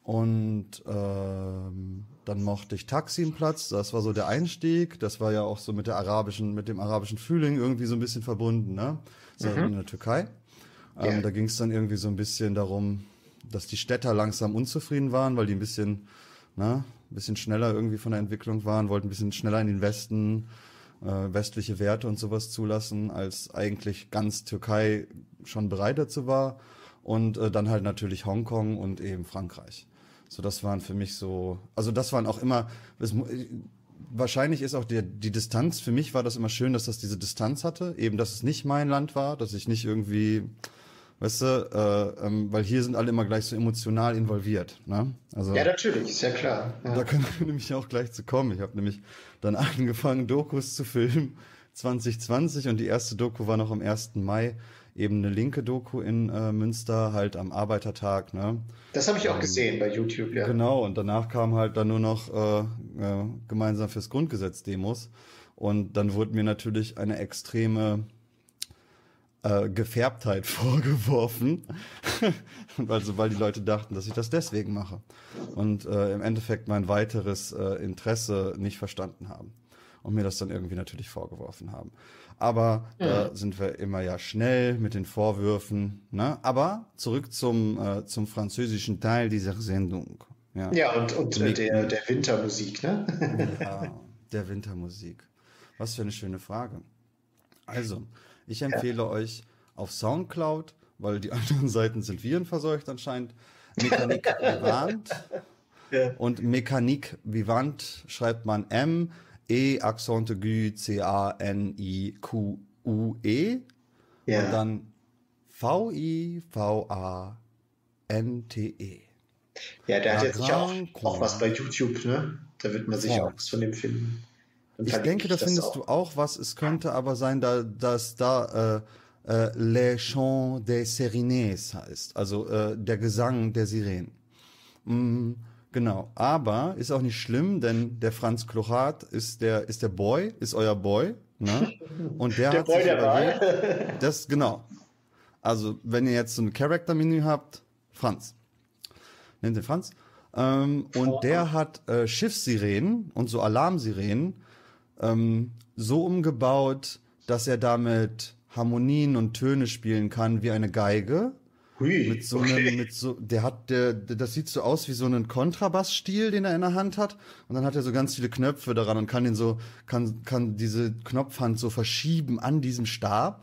Und ähm, dann mochte ich Taksimplatz, das war so der Einstieg. Das war ja auch so mit der arabischen, mit dem arabischen Frühling irgendwie so ein bisschen verbunden, ne? So in der Türkei. Ähm, ja. da ging es dann irgendwie so ein bisschen darum, dass die Städter langsam unzufrieden waren, weil die ein bisschen, ne, ein bisschen schneller irgendwie von der Entwicklung waren, wollten ein bisschen schneller in den Westen, äh, westliche Werte und sowas zulassen, als eigentlich ganz Türkei schon bereit dazu war. Und äh, dann halt natürlich Hongkong und eben Frankreich. So, das waren für mich so, also das waren auch immer, es, mu- wahrscheinlich ist auch die, die Distanz, für mich war das immer schön, dass das diese Distanz hatte, eben, dass es nicht mein Land war, dass ich nicht irgendwie, weißt du, äh, ähm, weil hier sind alle immer gleich so emotional involviert, ne? Ja, Also natürlich, ist ja klar. da Ja. können wir nämlich auch gleich zu kommen. Ich habe nämlich dann angefangen, Dokus zu filmen zwanzig zwanzig und die erste Doku war noch am ersten Mai, eben eine linke Doku in äh, Münster, halt am Arbeitertag, ne? Das habe ich auch Ähm, gesehen bei YouTube, ja. genau, und danach kam halt dann nur noch äh, äh, gemeinsam fürs Grundgesetz Demos und dann wurde mir natürlich eine extreme äh, Gefärbtheit vorgeworfen, also weil die Leute dachten, dass ich das deswegen mache und äh, im Endeffekt mein weiteres äh, Interesse nicht verstanden haben und mir das dann irgendwie natürlich vorgeworfen haben. Aber da sind wir immer ja schnell mit den Vorwürfen, ne? Aber zurück zum äh, zum französischen Teil dieser Sendung. Ja, Ja, und, und äh, Mi- der, der Wintermusik, ne? ja, der Wintermusik. Was für eine schöne Frage. Also, ich Ja. empfehle euch auf Soundcloud, weil die anderen Seiten sind virenverseucht anscheinend, Mécanique Vivant. Ja. Und Mécanique Vivant schreibt man M, E, Accent aigu, C A N I Q U E. Und Ja. dann V I V A N T E. Ja, der hat La jetzt sicher auch, Grand auch was bei YouTube, ne? Da wird man sicher auch was von dem finden. Dann Ich verlinke denke, da das findest auch. du auch was. Es könnte aber sein, da, dass da äh, äh, Les Chants des Sirines heißt. Also äh, der Gesang der Sirenen. Mm, genau. Aber ist auch nicht schlimm, denn der Franz Klochart ist der, ist der Boy, ist euer Boy. Ne? Und der Der hat Boy sich der überlegt, Wahl. das, genau. Also, wenn ihr jetzt so ein Character-Menü habt, Franz. Nennt den Franz. Ähm, und der hat äh, Schiffssirenen und so Alarmsirenen ähm, so umgebaut, dass er damit Harmonien und Töne spielen kann wie eine Geige. Hui, Mit so okay. einem, mit so, der hat, der, der, das sieht so aus wie so ein Kontrabassstiel, den er in der Hand hat. Und dann hat er so ganz viele Knöpfe daran und kann den so, kann, kann diese Knopfhand so verschieben an diesem Stab.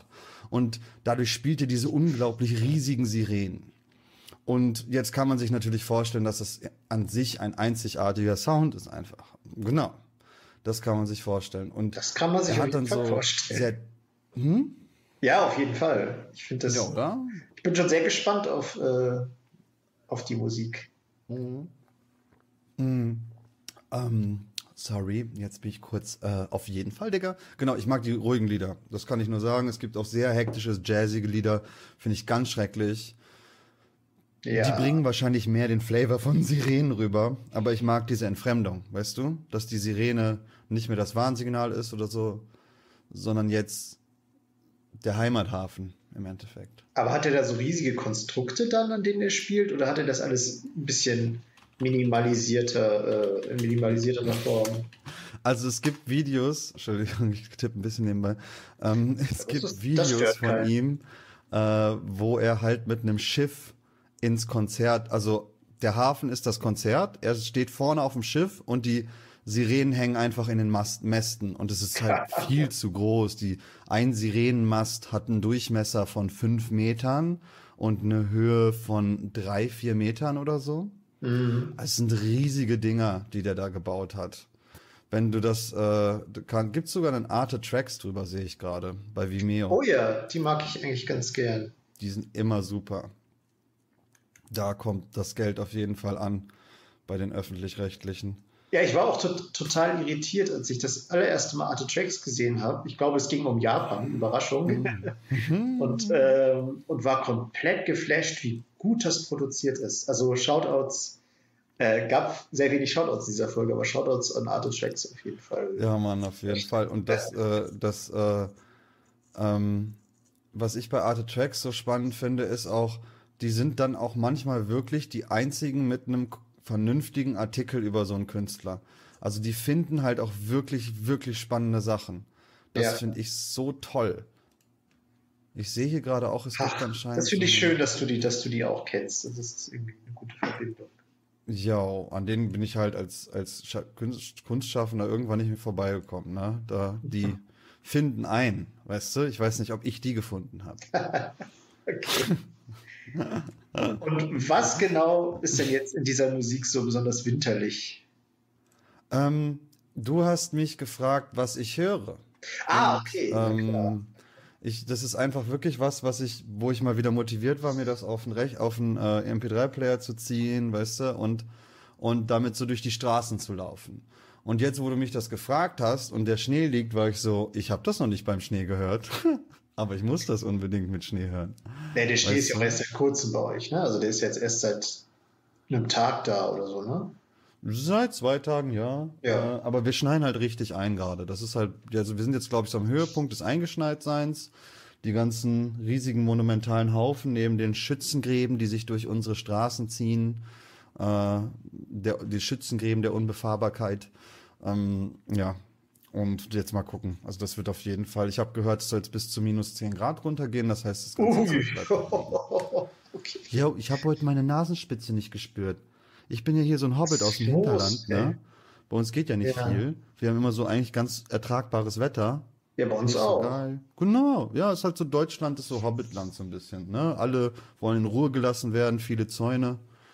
Und dadurch spielte diese unglaublich riesigen Sirenen. Und jetzt kann man sich natürlich vorstellen, dass es an sich ein einzigartiger Sound ist einfach. Genau. Das kann man sich vorstellen. Und das kann man sich er auf hat jeden dann Fall so vorstellen. sehr, hm? Ja, auf jeden Fall. Ich finde das. Ja, oder? Ich bin schon sehr gespannt auf, äh, auf die Musik. Mhm. Mhm. Ähm, sorry, jetzt bin ich kurz äh, auf jeden Fall, Digga. Genau, ich mag die ruhigen Lieder. Das kann ich nur sagen. Es gibt auch sehr hektische, jazzige Lieder. Finde ich ganz schrecklich. Ja. Die bringen wahrscheinlich mehr den Flavor von Sirenen rüber, aber ich mag diese Entfremdung, weißt du? Dass die Sirene nicht mehr das Warnsignal ist oder so, sondern jetzt der Heimathafen im Endeffekt. Aber hat er da so riesige Konstrukte dann, an denen er spielt, oder hat er das alles ein bisschen minimalisierter, äh, in minimalisierter Form? Also es gibt Videos, Entschuldigung, ich tippe ein bisschen nebenbei, ähm, es Das gibt ist- das Videos stört von keinen. ihm, äh, wo er halt mit einem Schiff ins Konzert, also der Hafen ist das Konzert, er steht vorne auf dem Schiff und die Sirenen hängen einfach in den Mast, Mästen und es ist halt viel zu groß. Die, ein Sirenenmast hat einen Durchmesser von fünf Metern und eine Höhe von drei, vier Metern oder so. Mhm. Es sind riesige Dinger, die der da gebaut hat. Wenn du das, äh, kann, gibt's sogar einen Arte Tracks drüber, sehe ich gerade, bei Vimeo. Oh ja, die mag ich eigentlich ganz gern. Die sind immer super. Da kommt das Geld auf jeden Fall an, bei den Öffentlich-Rechtlichen. Ja, ich war auch to total irritiert, als ich das allererste Mal Arte Tracks gesehen habe. Ich glaube, es ging um Japan, Überraschung. und, ähm, und war komplett geflasht, wie gut das produziert ist. Also Shoutouts, äh, gab sehr wenig Shoutouts in dieser Folge, aber Shoutouts an Arte Tracks auf jeden Fall. Ja, Mann, auf jeden Fall. Und das, äh, das, äh, ähm, was ich bei Arte Tracks so spannend finde, ist auch, die sind dann auch manchmal wirklich die einzigen mit einem k- vernünftigen Artikel über so einen Künstler. Also die finden halt auch wirklich, wirklich spannende Sachen. Das Ja. finde ich so toll. Ich sehe hier gerade auch, es gibt Ach, anscheinend. das finde ich so- schön, dass du die, dass du die auch kennst. Das ist irgendwie eine gute Verbindung. Ja, an denen bin ich halt als, als Scha- Kunst, Kunstschaffender irgendwann nicht mehr vorbeigekommen, ne? Da, die finden ein, weißt du? Ich weiß nicht, ob ich die gefunden habe. Okay. Und was genau ist denn jetzt in dieser Musik so besonders winterlich? Ähm, du hast mich gefragt, was ich höre. Ah, Und, okay. na klar. ähm, ich, das ist einfach wirklich was, was ich, wo ich mal wieder motiviert war, mir das auf einen Rech, auf einen äh, M P drei Player zu ziehen, weißt du, und, und damit so durch die Straßen zu laufen. Und jetzt, wo du mich das gefragt hast und der Schnee liegt, war ich so, ich habe das noch nicht beim Schnee gehört. Aber ich muss das unbedingt mit Schnee hören. Nee, der Schnee Weißt ist ja auch du? erst seit kurzem bei euch, ne? Also der ist jetzt erst seit einem Tag da oder so, ne? Seit zwei Tagen, ja. Ja. Äh, aber wir schneien halt richtig ein gerade. Das ist halt, also wir sind jetzt, glaube ich, so am Höhepunkt des Eingeschneitseins. Die ganzen riesigen monumentalen Haufen neben den Schützengräben, die sich durch unsere Straßen ziehen. Äh, der, die Schützengräben der Unbefahrbarkeit. Ähm, ja. Und jetzt mal gucken. Also das wird auf jeden Fall. Ich habe gehört, es soll jetzt bis zu minus zehn Grad runtergehen. Das heißt, das ganze Ui. Zeug bleibt liegen. Okay. Jo, ich habe heute meine Nasenspitze nicht gespürt. Ich bin ja hier so ein Hobbit aus dem Was ist los, Hinterland, ey? ne? Bei uns geht ja nicht Ja. viel. Wir haben immer so eigentlich ganz ertragbares Wetter. Ja, bei uns Nicht so auch. geil. Genau, ja, ist halt so Deutschland ist so Hobbitland so ein bisschen, ne? Alle wollen in Ruhe gelassen werden, viele Zäune.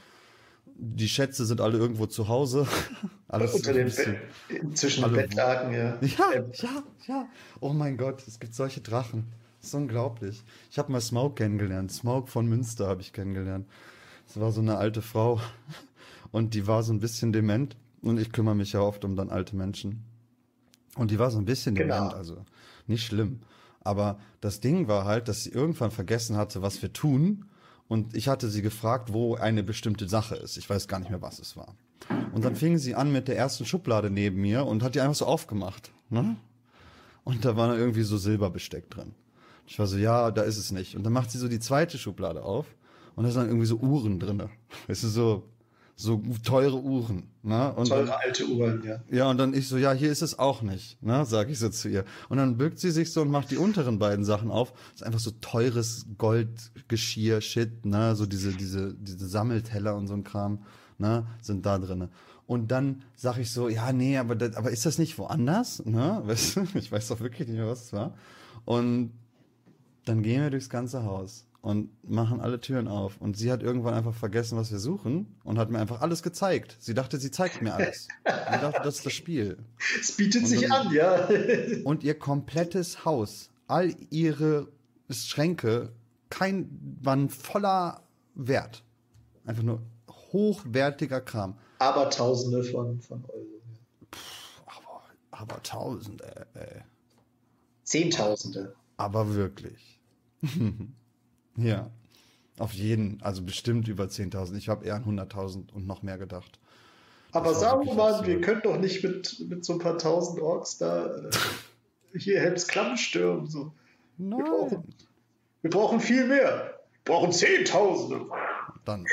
Die Schätze sind alle irgendwo zu Hause. Alles Unter so ein den bisschen. Be zwischen den alle- Bettlaken, ja. Ja, Ähm, ja, ja. Oh mein Gott, es gibt solche Drachen. Das ist unglaublich. Ich habe mal Smaug kennengelernt. Smaug von Münster habe ich kennengelernt. Das war so eine alte Frau und die war so ein bisschen dement und ich kümmere mich ja oft um dann alte Menschen. Und die war so ein bisschen Genau. dement, also nicht schlimm. Aber das Ding war halt, dass sie irgendwann vergessen hatte, was wir tun. Und ich hatte sie gefragt, wo eine bestimmte Sache ist. Ich weiß gar nicht mehr, was es war. Und dann fing sie an mit der ersten Schublade neben mir und hat die einfach so aufgemacht. Ne? Und da war dann irgendwie so Silberbesteck drin. Ich war so, ja, da ist es nicht. Und dann macht sie so die zweite Schublade auf und da sind dann irgendwie so Uhren drin. Weißt du, so, so teure Uhren. Ne? Und dann, Teure alte Uhren, ja. ja, und dann ich so, ja, hier ist es auch nicht, ne, sag ich so zu ihr. Und dann bückt sie sich so und macht die unteren beiden Sachen auf. Das ist einfach so teures Goldgeschirr, Shit, ne, so diese, diese, diese Sammelteller und so ein Kram, ne, sind da drinne. Und dann sag ich so, ja, nee, aber, das, aber ist das nicht woanders, ne, weißt du, ich weiß doch wirklich nicht mehr, was es war. Und Dann gehen wir durchs ganze Haus und machen alle Türen auf. Und sie hat irgendwann einfach vergessen, was wir suchen und hat mir einfach alles gezeigt. Sie dachte, sie zeigt mir alles. Sie dachte, das ist das Spiel. Es bietet Und sich dann- an, ja. Und ihr komplettes Haus, all ihre Schränke, kein, waren voller Wert. Einfach nur hochwertiger Kram. Aber Tausende von, von Euro. Aber, aber Tausende, ey. Zehntausende. Aber wirklich. Ja. Auf jeden, also bestimmt über zehntausend. Ich habe eher an hunderttausend und noch mehr gedacht. Aber Das war sagen wir wirklich mal, absurd. wir können doch nicht mit, mit so ein paar tausend Orks da äh, hier Helms Klamm stürmen. So. Wir, brauchen, Nein. wir brauchen viel mehr. Wir brauchen Zehntausende. Dann.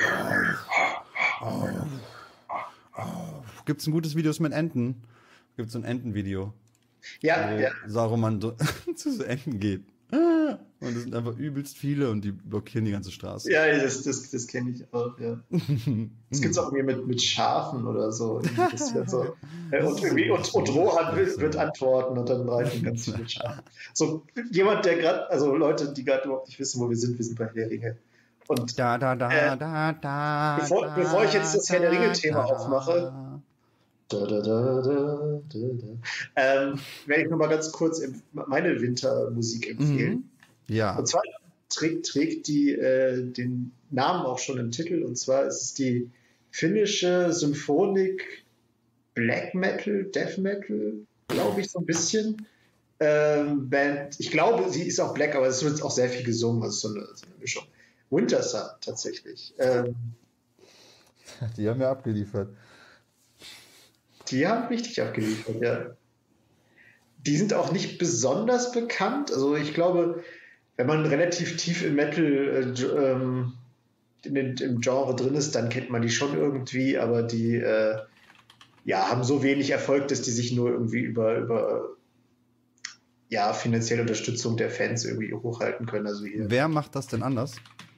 Gibt es ein gutes Video mit Enten? Gibt es so ein Entenvideo, Ja, wo ja. Saruman so- zu so Enten geht. Und es sind einfach übelst viele und die blockieren die ganze Straße. Ja, das, das, das kenne ich auch, ja. Das gibt es auch irgendwie mit, mit Schafen oder so. Irgendwie das wird so äh, und, irgendwie, und, und Rohan wird, wird antworten und dann reiten ganz viele Schafe. So, jemand, der gerade, also Leute, die gerade überhaupt nicht wissen, wo wir sind, wir sind bei Herr der Ringe. Und Da, da, da, Äh, da, da. bevor- da, bevor ich jetzt das Herr der Ringe-Thema da, aufmache, Da, da, da, da, da, da. Ähm, werde ich nochmal ganz kurz em- meine Wintermusik empfehlen. Mhm. Ja. Und zwar trägt, trägt die äh, den Namen auch schon im Titel. Und zwar ist es die finnische Symphonik Black Metal, Death Metal, glaube ich, so ein bisschen. Ähm, Band, ich glaube, sie ist auch Black, aber es wird auch sehr viel gesungen. Also so eine, so eine Mischung. Wintersun tatsächlich. Ähm, Die haben ja abgeliefert. Die haben richtig abgeliefert, ja. Die sind auch nicht besonders bekannt. Also ich glaube, wenn man relativ tief im Metal äh, ge- ähm, in den, im Genre drin ist, dann kennt man die schon irgendwie, aber die äh, ja, haben so wenig Erfolg, dass die sich nur irgendwie über, über ja, finanzielle Unterstützung der Fans irgendwie hochhalten können. Also hier. Wer macht das denn anders?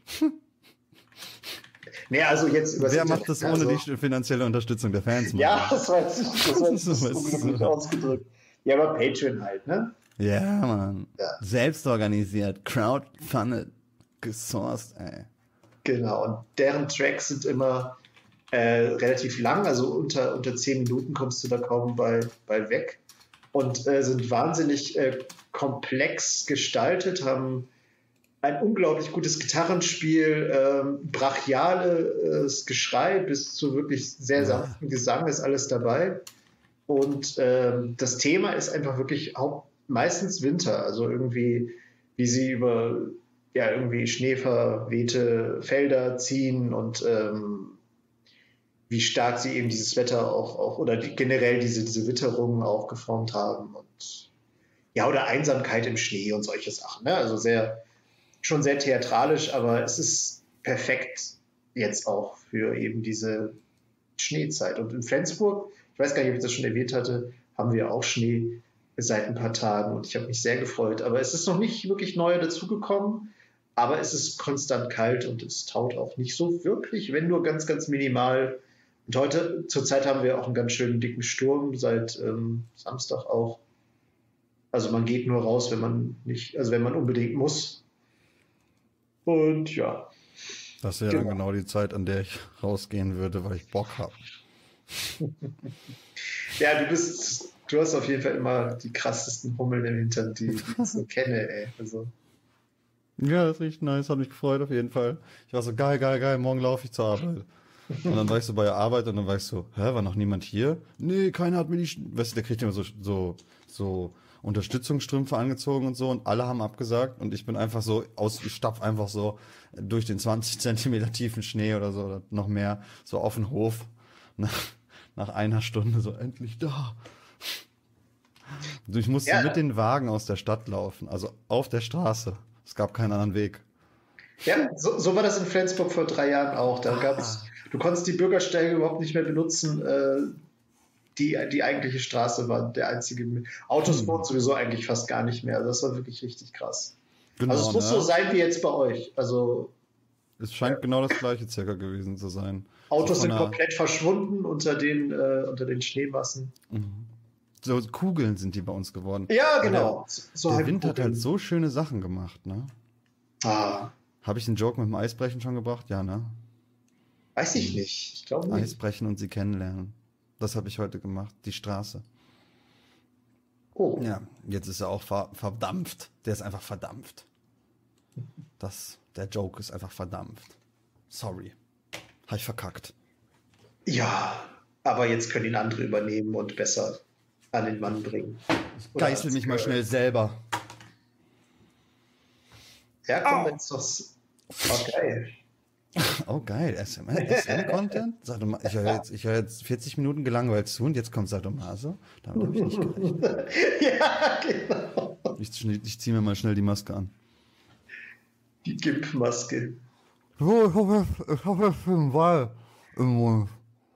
Nee, also jetzt übers Wer Internet, macht das also, ohne die finanzielle Unterstützung der Fans? Mann? Ja, das war jetzt, das war jetzt So ist es. unglücklich ausgedrückt. Ja, aber Patreon halt, ne? Ja, Mann. Ja. Selbst organisiert, crowdfunded, gesourced, ey. Genau, und deren Tracks sind immer äh, relativ lang, also unter, unter zehn Minuten kommst du da kaum bei, bei weg und äh, sind wahnsinnig äh, komplex gestaltet, haben ein unglaublich gutes Gitarrenspiel, ähm, brachiales Geschrei bis zu wirklich sehr Ja. sanften Gesang ist alles dabei. Und ähm, das Thema ist einfach wirklich haupt, meistens Winter, also irgendwie, wie sie über ja, irgendwie schneeverwehte Felder ziehen und ähm, wie stark sie eben dieses Wetter auch, auch oder die, generell diese, diese Witterungen auch geformt haben und ja, oder Einsamkeit im Schnee und solche Sachen. Ne? Also sehr, schon sehr theatralisch, aber es ist perfekt jetzt auch für eben diese Schneezeit. Und in Flensburg, ich weiß gar nicht, ob ich das schon erwähnt hatte, haben wir auch Schnee seit ein paar Tagen und ich habe mich sehr gefreut. Aber es ist noch nicht wirklich neu dazugekommen, aber es ist konstant kalt und es taut auch nicht so wirklich, wenn nur ganz, ganz minimal. Und heute, zurzeit haben wir auch einen ganz schönen dicken Sturm, seit ähm, Samstag auch. Also man geht nur raus, wenn man nicht, also wenn man unbedingt muss. Und ja. Das wäre Genau. dann genau die Zeit, an der ich rausgehen würde, weil ich Bock habe. Ja, du bist, du hast auf jeden Fall immer die krassesten Hummeln im Hintern, die, die ich so kenne, ey. Also, Ja, das ist richtig nice, hat mich gefreut auf jeden Fall. Ich war so, geil, geil, geil, morgen laufe ich zur Arbeit. Und dann war ich so bei der Arbeit und dann war ich so, hä, war noch niemand hier? Nee, keiner hat mir die, Sch weißt du, der kriegt immer so, so, so Unterstützungsstrümpfe angezogen und so und alle haben abgesagt und ich bin einfach so, aus, ich stapf einfach so durch den zwanzig Zentimeter tiefen Schnee oder so, oder noch mehr, so auf den Hof. Nach, nach einer Stunde so, endlich da. Ich musste Ja. mit den Wagen aus der Stadt laufen, also auf der Straße. Es gab keinen anderen Weg. ja, so, so war das in Flensburg vor drei Jahren auch. Da Ah. gab's, du konntest die Bürgersteige überhaupt nicht mehr benutzen. Äh, die, die eigentliche Straße war der einzige. Autos Hm. fuhren sowieso eigentlich fast gar nicht mehr. Also das war wirklich richtig krass. Genau, also es muss ne? so sein wie jetzt bei euch. Also Es scheint genau das gleiche circa gewesen zu sein. Autos So sind von der- komplett verschwunden unter den, äh, unter den Schneemassen. So Kugeln sind die bei uns geworden. Ja, Weil genau. So Der, der halt Wind hat Kugeln. halt so schöne Sachen gemacht, ne? Ah, Habe ich den Joke mit dem Eisbrechen schon gebracht? Ja, ne? weiß ich nicht. Ich glaube nicht. Eisbrechen und sie kennenlernen. Das habe ich heute gemacht. Die Straße. Oh. Ja, jetzt ist er auch ver verdampft. Der ist einfach verdampft. Das, der Joke ist einfach verdampft. Sorry. Habe ich verkackt. Ja, aber jetzt können ihn andere übernehmen und besser an den Mann bringen. Ich geißel mich mal schnell selber. Ja, komm, wenn's doch. Oh, geil. Oh, geil. S M-Content? Ich höre jetzt, ich hör jetzt vierzig Minuten gelangweilt zu und jetzt kommt Sadomaso. Damit habe ich nicht gerechnet. Ja, genau. Ich, ich ziehe mir mal schnell die Maske an. Die Gimp-Maske. Oh, ich hoffe, ich hoffe, für den Ball im Mund.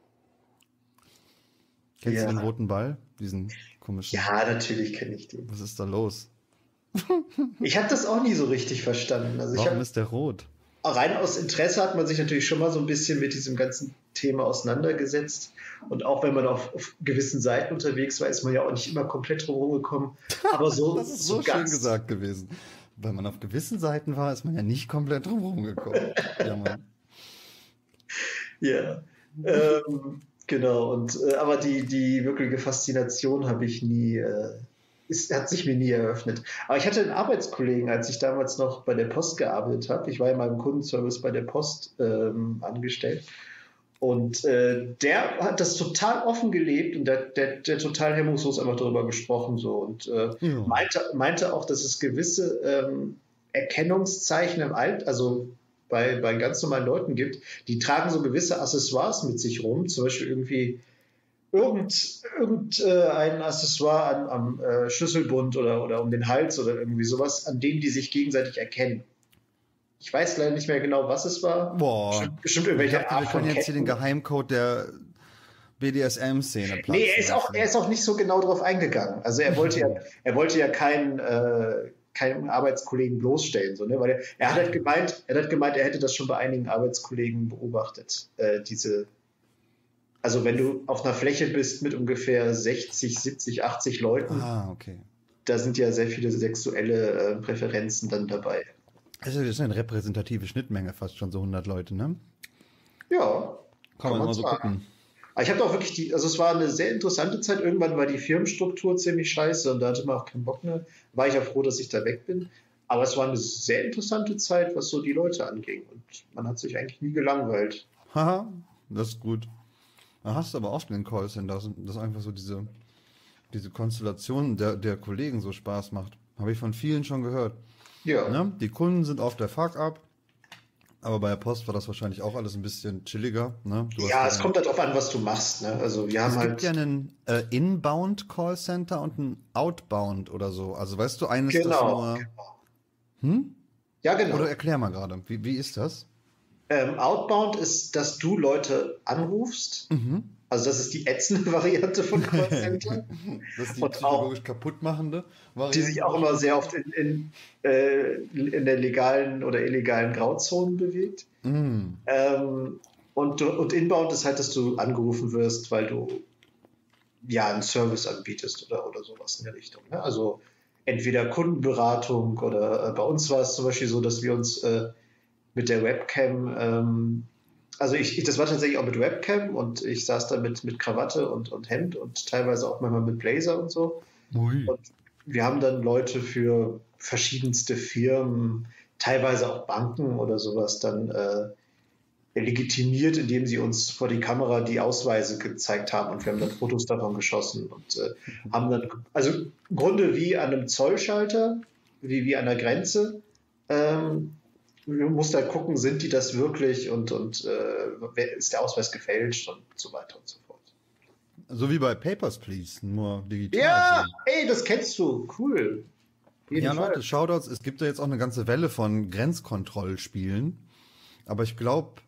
Kennst Ja. du den roten Ball? Diesen komischen. Ja, natürlich kenne ich den. Was ist da los? Ich habe das auch nie so richtig verstanden. Also ich Warum hab, ist der rot? rein aus Interesse hat man sich natürlich schon mal so ein bisschen mit diesem ganzen Thema auseinandergesetzt. Und auch wenn man auf, auf gewissen Seiten unterwegs war, ist man ja auch nicht immer komplett drumherum gekommen. Aber so, Das ist so, so schön gesagt gewesen. Weil man auf gewissen Seiten war, ist man ja nicht komplett drumherum gekommen. Ja, Mann. Ja, ähm, genau. Und äh, aber die, die wirkliche Faszination habe ich nie, äh, ist, hat sich mir nie eröffnet. Aber ich hatte einen Arbeitskollegen, als ich damals noch bei der Post gearbeitet habe. Ich war ja mal im Kundenservice bei der Post ähm, angestellt. Und äh, der hat das total offen gelebt und der, der, der total hemmungslos einfach darüber gesprochen so und äh, Ja. meinte, meinte auch, dass es gewisse ähm, Erkennungszeichen im Alt, also bei, bei ganz normalen Leuten gibt, die tragen so gewisse Accessoires mit sich rum, zum Beispiel irgendwie irgend, irgend äh, ein Accessoire an, am äh, Schlüsselbund oder, oder um den Hals oder irgendwie sowas, an dem die sich gegenseitig erkennen. Ich weiß leider nicht mehr genau, was es war. Boah. Bestimmt, bestimmt irgendwelche Ich dachte, Art wir von können jetzt hier den Ketten. Geheimcode der B D S M-Szene platzen. Nee, er ist, auch, lassen. er ist auch nicht so genau drauf eingegangen. Also er wollte ja, er wollte ja keinen, äh, keinen Arbeitskollegen bloßstellen, so, ne? Weil er, er hat halt gemeint, er hat gemeint, er hätte das schon bei einigen Arbeitskollegen beobachtet. Äh, diese, also wenn du auf einer Fläche bist mit ungefähr sechzig, siebzig, achtzig Leuten, Ah, okay. da sind ja sehr viele sexuelle äh, Präferenzen dann dabei. Also das ist eine repräsentative Schnittmenge, fast schon so hundert Leute, ne? Ja, Kann, man man mal so sagen. gucken. Aber ich habe auch wirklich die, also es war eine sehr interessante Zeit. Irgendwann war die Firmenstruktur ziemlich scheiße und da hatte man auch keinen Bock mehr. War ich ja froh, dass ich da weg bin. Aber es war eine sehr interessante Zeit, was so die Leute anging. Und man hat sich eigentlich nie gelangweilt. Haha, das ist gut. Da hast du aber oft in den Callcenter, dass einfach so diese, diese Konstellation der, der Kollegen so Spaß macht. Habe ich von vielen schon gehört. Ja. Ne? Die Kunden sind oft der Fuck-up, aber bei der Post war das wahrscheinlich auch alles ein bisschen chilliger. Ne? Du hast Ja, ja es einen- kommt halt drauf an, was du machst. Ne? Also wir haben Es halt. gibt ja einen äh, Inbound-Callcenter und ein Outbound oder so. Also weißt du, eines Genau. das nur... Hm? Ja, genau. Oder erklär mal gerade, wie, wie ist das? Ähm, Outbound ist, dass du Leute anrufst. Also das ist die ätzende Variante von Callcenter. Das ist die Und psychologisch kaputtmachende Variante. die sich auch immer sehr oft in, in, äh, in der legalen oder illegalen Grauzone bewegt. Mm. Ähm, und, du- und Inbound ist halt, dass du angerufen wirst, weil du ja einen Service anbietest oder, oder sowas in der Richtung. Ne? Also entweder Kundenberatung oder äh, bei uns war es zum Beispiel so, dass wir uns äh, mit der Webcam, ähm, also ich, ich, das war tatsächlich auch mit Webcam und ich saß da mit, mit Krawatte und, und Hemd und teilweise auch manchmal mit Blazer und so. Ui. Und wir haben dann Leute für verschiedenste Firmen, teilweise auch Banken oder sowas, dann äh, legitimiert, indem sie uns vor die Kamera die Ausweise gezeigt haben und wir haben dann Fotos davon geschossen und äh, haben dann, also im Grunde wie an einem Zollschalter, wie, wie an der Grenze, ähm, du musst halt gucken, sind die das wirklich und, und äh, wer- ist der Ausweis gefälscht und so weiter und so fort. So wie bei Papers, Please, nur digital. Ja, ey, das kennst du, cool. Auf jeden Ja, Fall. Leute, Shoutouts. Es gibt ja jetzt auch eine ganze Welle von Grenzkontrollspielen. Aber ich glaube,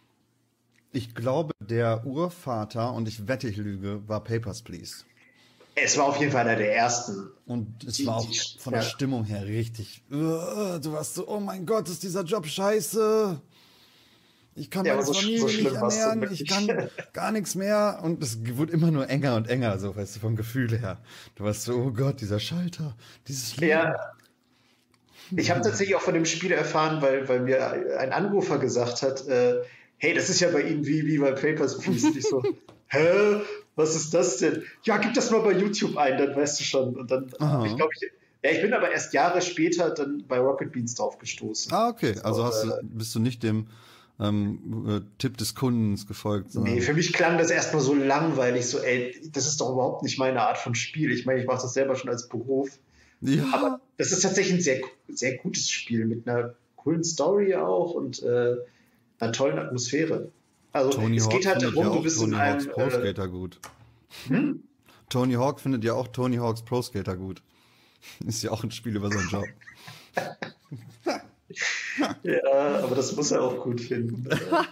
ich glaube, der Urvater, und ich wette, ich lüge, war Papers, Please. Es war auf jeden Fall einer der ersten. Und es Die- war auch die- von der ja. Stimmung her richtig. uh, Du warst so, oh mein Gott, ist dieser Job scheiße. Ich kann Ja, meine aber so sch- Familie so nicht schlimm war's ernähren, dann ich wirklich. kann gar nichts mehr. Und es wurde immer nur enger und enger, so weißt du, vom Gefühl her. Du warst so, oh Gott, dieser Schalter, dieses Leben. Ja, Ich habe tatsächlich auch von dem Spiel erfahren, weil, weil mir ein Anrufer gesagt hat, äh, hey, das ist ja bei Ihnen wie, wie bei Papers, Please. Und ich so, hä? Was ist das denn? Ja, gib das mal bei YouTube ein, dann weißt du schon. Und dann, ich glaube, ich, ja, ich bin aber erst Jahre später dann bei Rocket Beans drauf gestoßen. Ah, okay. Also hast äh, du, bist du nicht dem ähm, äh, Tipp des Kundens gefolgt? Nee, für mich klang das erstmal so langweilig, so, ey, das ist doch überhaupt nicht meine Art von Spiel. Ich meine, ich mache das selber schon als Beruf. Ja. Aber das ist tatsächlich ein sehr, sehr gutes Spiel mit einer coolen Story auch und äh, einer tollen Atmosphäre. Also Tony es Hawk geht halt findet darum, ja du auch bist Tony in einem... Hawks Pro Skater äh, gut. Hm? Tony Hawk findet ja auch Tony Hawks Pro Skater gut. Ist ja auch ein Spiel über seinen Job. Ja, aber das muss er auch gut finden.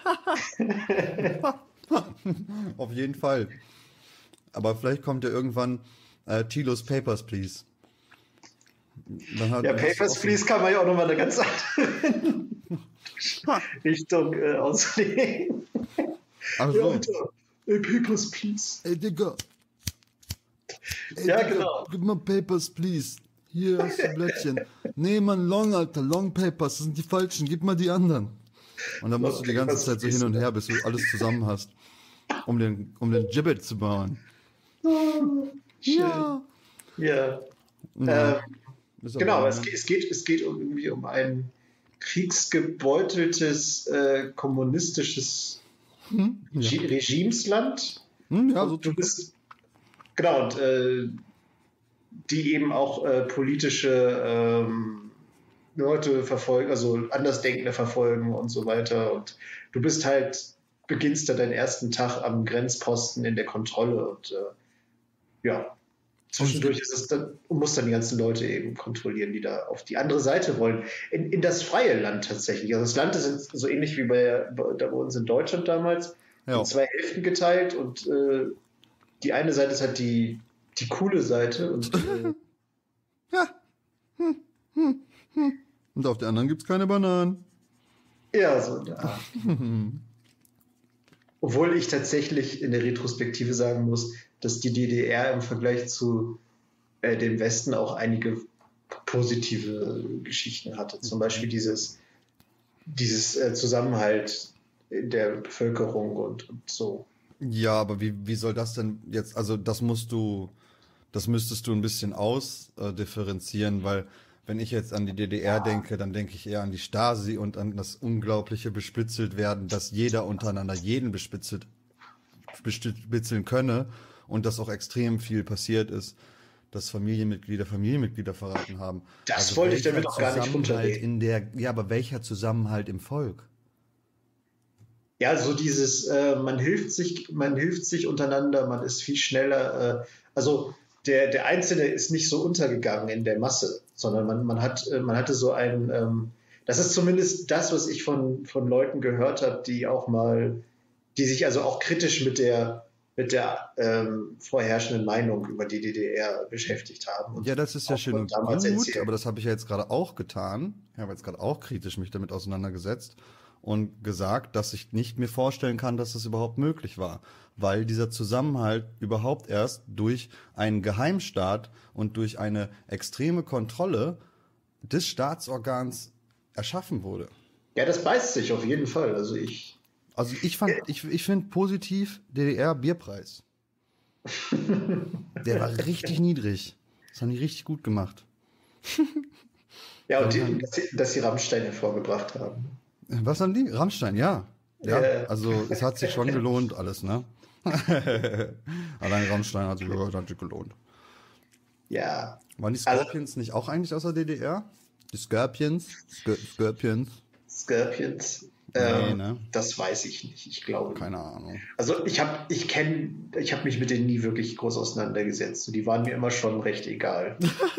Auf jeden Fall. Aber vielleicht kommt ja irgendwann äh, Tilos Papers, Please. Dann hat, Ja, Papers, Please kann man ja auch nochmal eine ganz andere Richtung äh, auslegen. Ach Ja, so. bitte. Ey, Papers, Please. Ey, Digga. Ey, Ja, Digga, genau. Gib mal Papers, please. Hier hast du Blättchen. Nee, Mann, Long, Alter. Long Papers. Das sind die falschen. Gib mal die anderen. Und dann musst Long du die ganze Papers, Zeit so please. hin und her, bis du alles zusammen hast. Um den, um den Gibbet zu bauen. Ja. Ja. Ja. Ähm, Ist genau, aber- aber es, geht- es, geht, es geht um, irgendwie um ein kriegsgebeuteltes, äh, kommunistisches Hm? Ja. Ge- Regimesland. Hm, ja, so Und du bist, genau, und äh, die eben auch äh, politische ähm, Leute verfolgen, also Andersdenkende verfolgen und so weiter. Und du bist halt, beginnst da deinen ersten Tag am Grenzposten in der Kontrolle und äh, ja, zwischendurch ist es dann, und musst dann die ganzen Leute eben kontrollieren, die da auf die andere Seite wollen. In, in das freie Land tatsächlich. Also das Land ist so ähnlich wie bei, bei, da bei uns in Deutschland damals, Ja. in zwei Hälften geteilt und äh, die eine Seite ist halt die, die coole Seite und äh, Ja. Hm, hm, hm. Und auf der anderen gibt's keine Bananen. ja, so in der Art. Obwohl ich tatsächlich in der Retrospektive sagen muss, dass die D D R im Vergleich zu äh, dem Westen auch einige positive Geschichten hatte. Zum Beispiel dieses, dieses äh, Zusammenhalt in der Bevölkerung und, und so. Ja, aber wie, wie soll das denn jetzt, also das musst du, das müsstest du ein bisschen ausdifferenzieren, weil wenn ich jetzt an die D D R denke, dann denke ich eher an die Stasi und an das unglaubliche Bespitzeltwerden, dass jeder untereinander jeden bespitzelt, bespitzeln könne und dass auch extrem viel passiert ist, dass Familienmitglieder Familienmitglieder verraten haben. Das wollte ich damit welcher auch gar nicht Zusammenhalt runterreden. in der, ja, aber welcher Zusammenhalt im Volk? Ja, so dieses, äh, man hilft sich, man hilft sich untereinander, man ist viel schneller. Äh, also der, der Einzelne ist nicht so untergegangen in der Masse, sondern man, man, hat, äh, man hatte so ein, ähm, das ist zumindest das, was ich von, von Leuten gehört habe, die auch mal, die sich also auch kritisch mit der, mit der ähm, vorherrschenden Meinung über die D D R beschäftigt haben. Und Ja, das ist ja auch schön von und damals gut, erzählt. aber das habe ich ja jetzt gerade auch getan. Ich habe jetzt gerade auch kritisch mich damit auseinandergesetzt und gesagt, dass ich nicht mir vorstellen kann, dass das überhaupt möglich war, weil dieser Zusammenhalt überhaupt erst durch einen Geheimstaat und durch eine extreme Kontrolle des Staatsorgans erschaffen wurde. Ja, das beißt sich auf jeden Fall. Also ich, Also ich fand, ich, ich finde positiv D D R Bierpreis. Der war richtig niedrig. Das haben die richtig gut gemacht. ja, und die, dass, sie, dass sie Rammstein hervorgebracht haben. Was haben die? Rammstein, ja. Ja, Ja. also es hat sich schon gelohnt alles, ne? Allein Rammstein hat sich, hat sich gelohnt. Ja, Waren die Also- Scorpions nicht auch eigentlich aus der D D R? Die Scorpions? Skor Scorpions? Scorpions. Nee, Ähm, ne? Das weiß ich nicht. Ich glaube. Keine Ahnung. Also ich habe, ich kenne, ich habe mich mit denen nie wirklich groß auseinandergesetzt. So, die waren mir immer schon recht egal.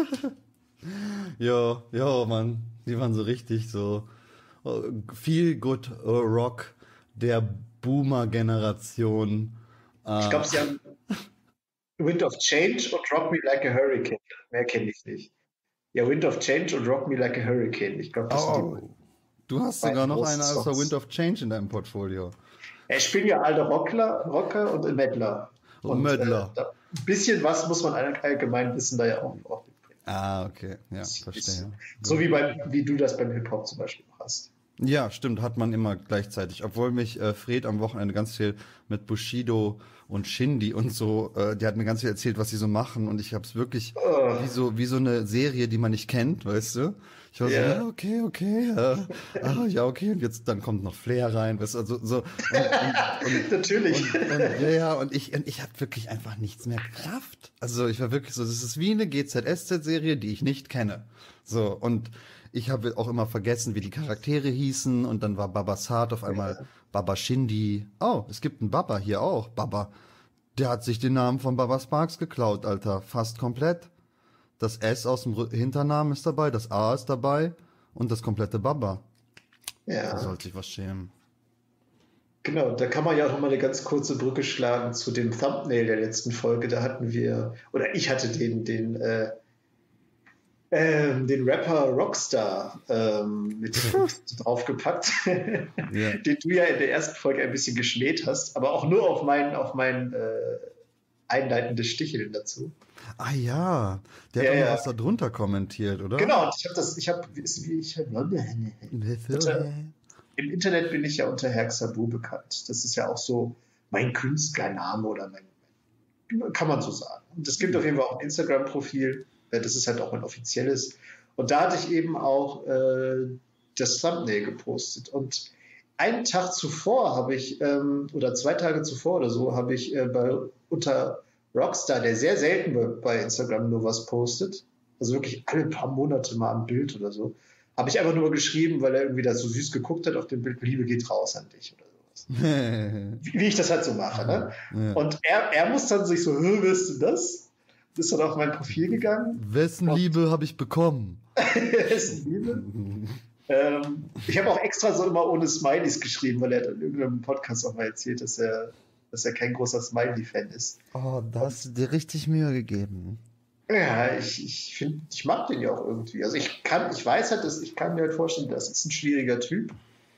Ja, ja, Mann. Die waren so richtig so äh, viel good äh, Rock der Boomer-Generation. Äh, Ich glaube, sie haben Wind of Change und Rock Me Like a Hurricane. Mehr kenne ich nicht. Ja, Wind of Change und Rock Me Like a Hurricane. Ich glaube, das sind oh, du hast sogar beiden noch großen eine als der Songs. Wind of Change in deinem Portfolio. die. Ich spiele ja alte Rockler, Rocker und Mettler. Und Mettler. Äh, da, ein bisschen was muss man all- allgemein wissen, da ja auch, auch mitbringen. Ah, okay, ja, verstehe. So wie, beim, wie du das beim Hip-Hop zum Beispiel auch hast. Ja, stimmt, hat man immer gleichzeitig. Obwohl mich äh, Fred am Wochenende ganz viel mit Bushido und Shindy und so, äh, der hat mir ganz viel erzählt, was sie so machen und ich habe es wirklich Oh, wie so wie so eine Serie, die man nicht kennt, weißt du? Ich war so, ja. ja, okay, okay, ja, ah, ja, okay, und jetzt dann kommt noch Flair rein, weißt du, also so und, und, und Natürlich. und, und ja, ja, und ich, und ich hatte wirklich einfach nichts mehr Kraft. Also ich war wirklich so, das ist wie eine G Z S Z-Serie, die ich nicht kenne. So, und ich habe auch immer vergessen, wie die Charaktere hießen und dann war Baba Saad auf einmal Baba Shindy. Oh, es gibt einen Baba hier auch, Baba. Der hat sich den Namen von Baba Sparks geklaut, Alter, fast komplett. Das S aus dem Rü- Hinternamen ist dabei, das A ist dabei und das komplette Baba. Da Ja, sollte sich was schämen. genau. Da kann man ja auch noch mal eine ganz kurze Brücke schlagen zu dem Thumbnail der letzten Folge. Da hatten wir, oder ich hatte den, den, äh, ähm, den Rapper Rockstar ähm, mit draufgepackt, Ja. den du ja in der ersten Folge ein bisschen geschmäht hast, aber auch nur auf mein, auf mein äh, einleitendes Sticheln dazu. Ah ja, der Ja, hat auch noch ja. was da drunter kommentiert, oder? Genau, und ich habe das, ich habe, wie ich, unter, im Internet bin ich ja unter Herr Xabu bekannt. Das ist ja auch so mein Künstlername oder mein, kann man so sagen. Und es gibt auf jeden Fall auch ein Instagram-Profil, äh, das ist halt auch ein offizielles. Und da hatte ich eben auch äh, das Thumbnail gepostet. Und einen Tag zuvor habe ich, ähm, oder zwei Tage zuvor oder so, habe ich äh, bei, unter Rockstar, der sehr selten bei, bei Instagram nur was postet, also wirklich alle paar Monate mal ein Bild oder so, habe ich einfach nur geschrieben, weil er irgendwie da so süß geguckt hat auf dem Bild, Liebe geht raus an dich oder sowas. Wie, wie ich das halt so mache, ne? Ja. Und er, er muss dann sich so, hä, wer ist denn das? Ist dann auf mein Profil gegangen. Wessen Und- Liebe habe ich bekommen? Wer ist denn Liebe? Ähm, ich habe auch extra so immer ohne Smileys geschrieben, weil er hat in irgendeinem Podcast auch mal erzählt, dass er, dass er kein großer Smiley-Fan ist. Oh, da hast du dir richtig Mühe gegeben. Ja, ich, ich finde, ich mag den ja auch irgendwie. Also ich kann, ich weiß halt, dass ich kann mir halt vorstellen, das ist ein schwieriger Typ.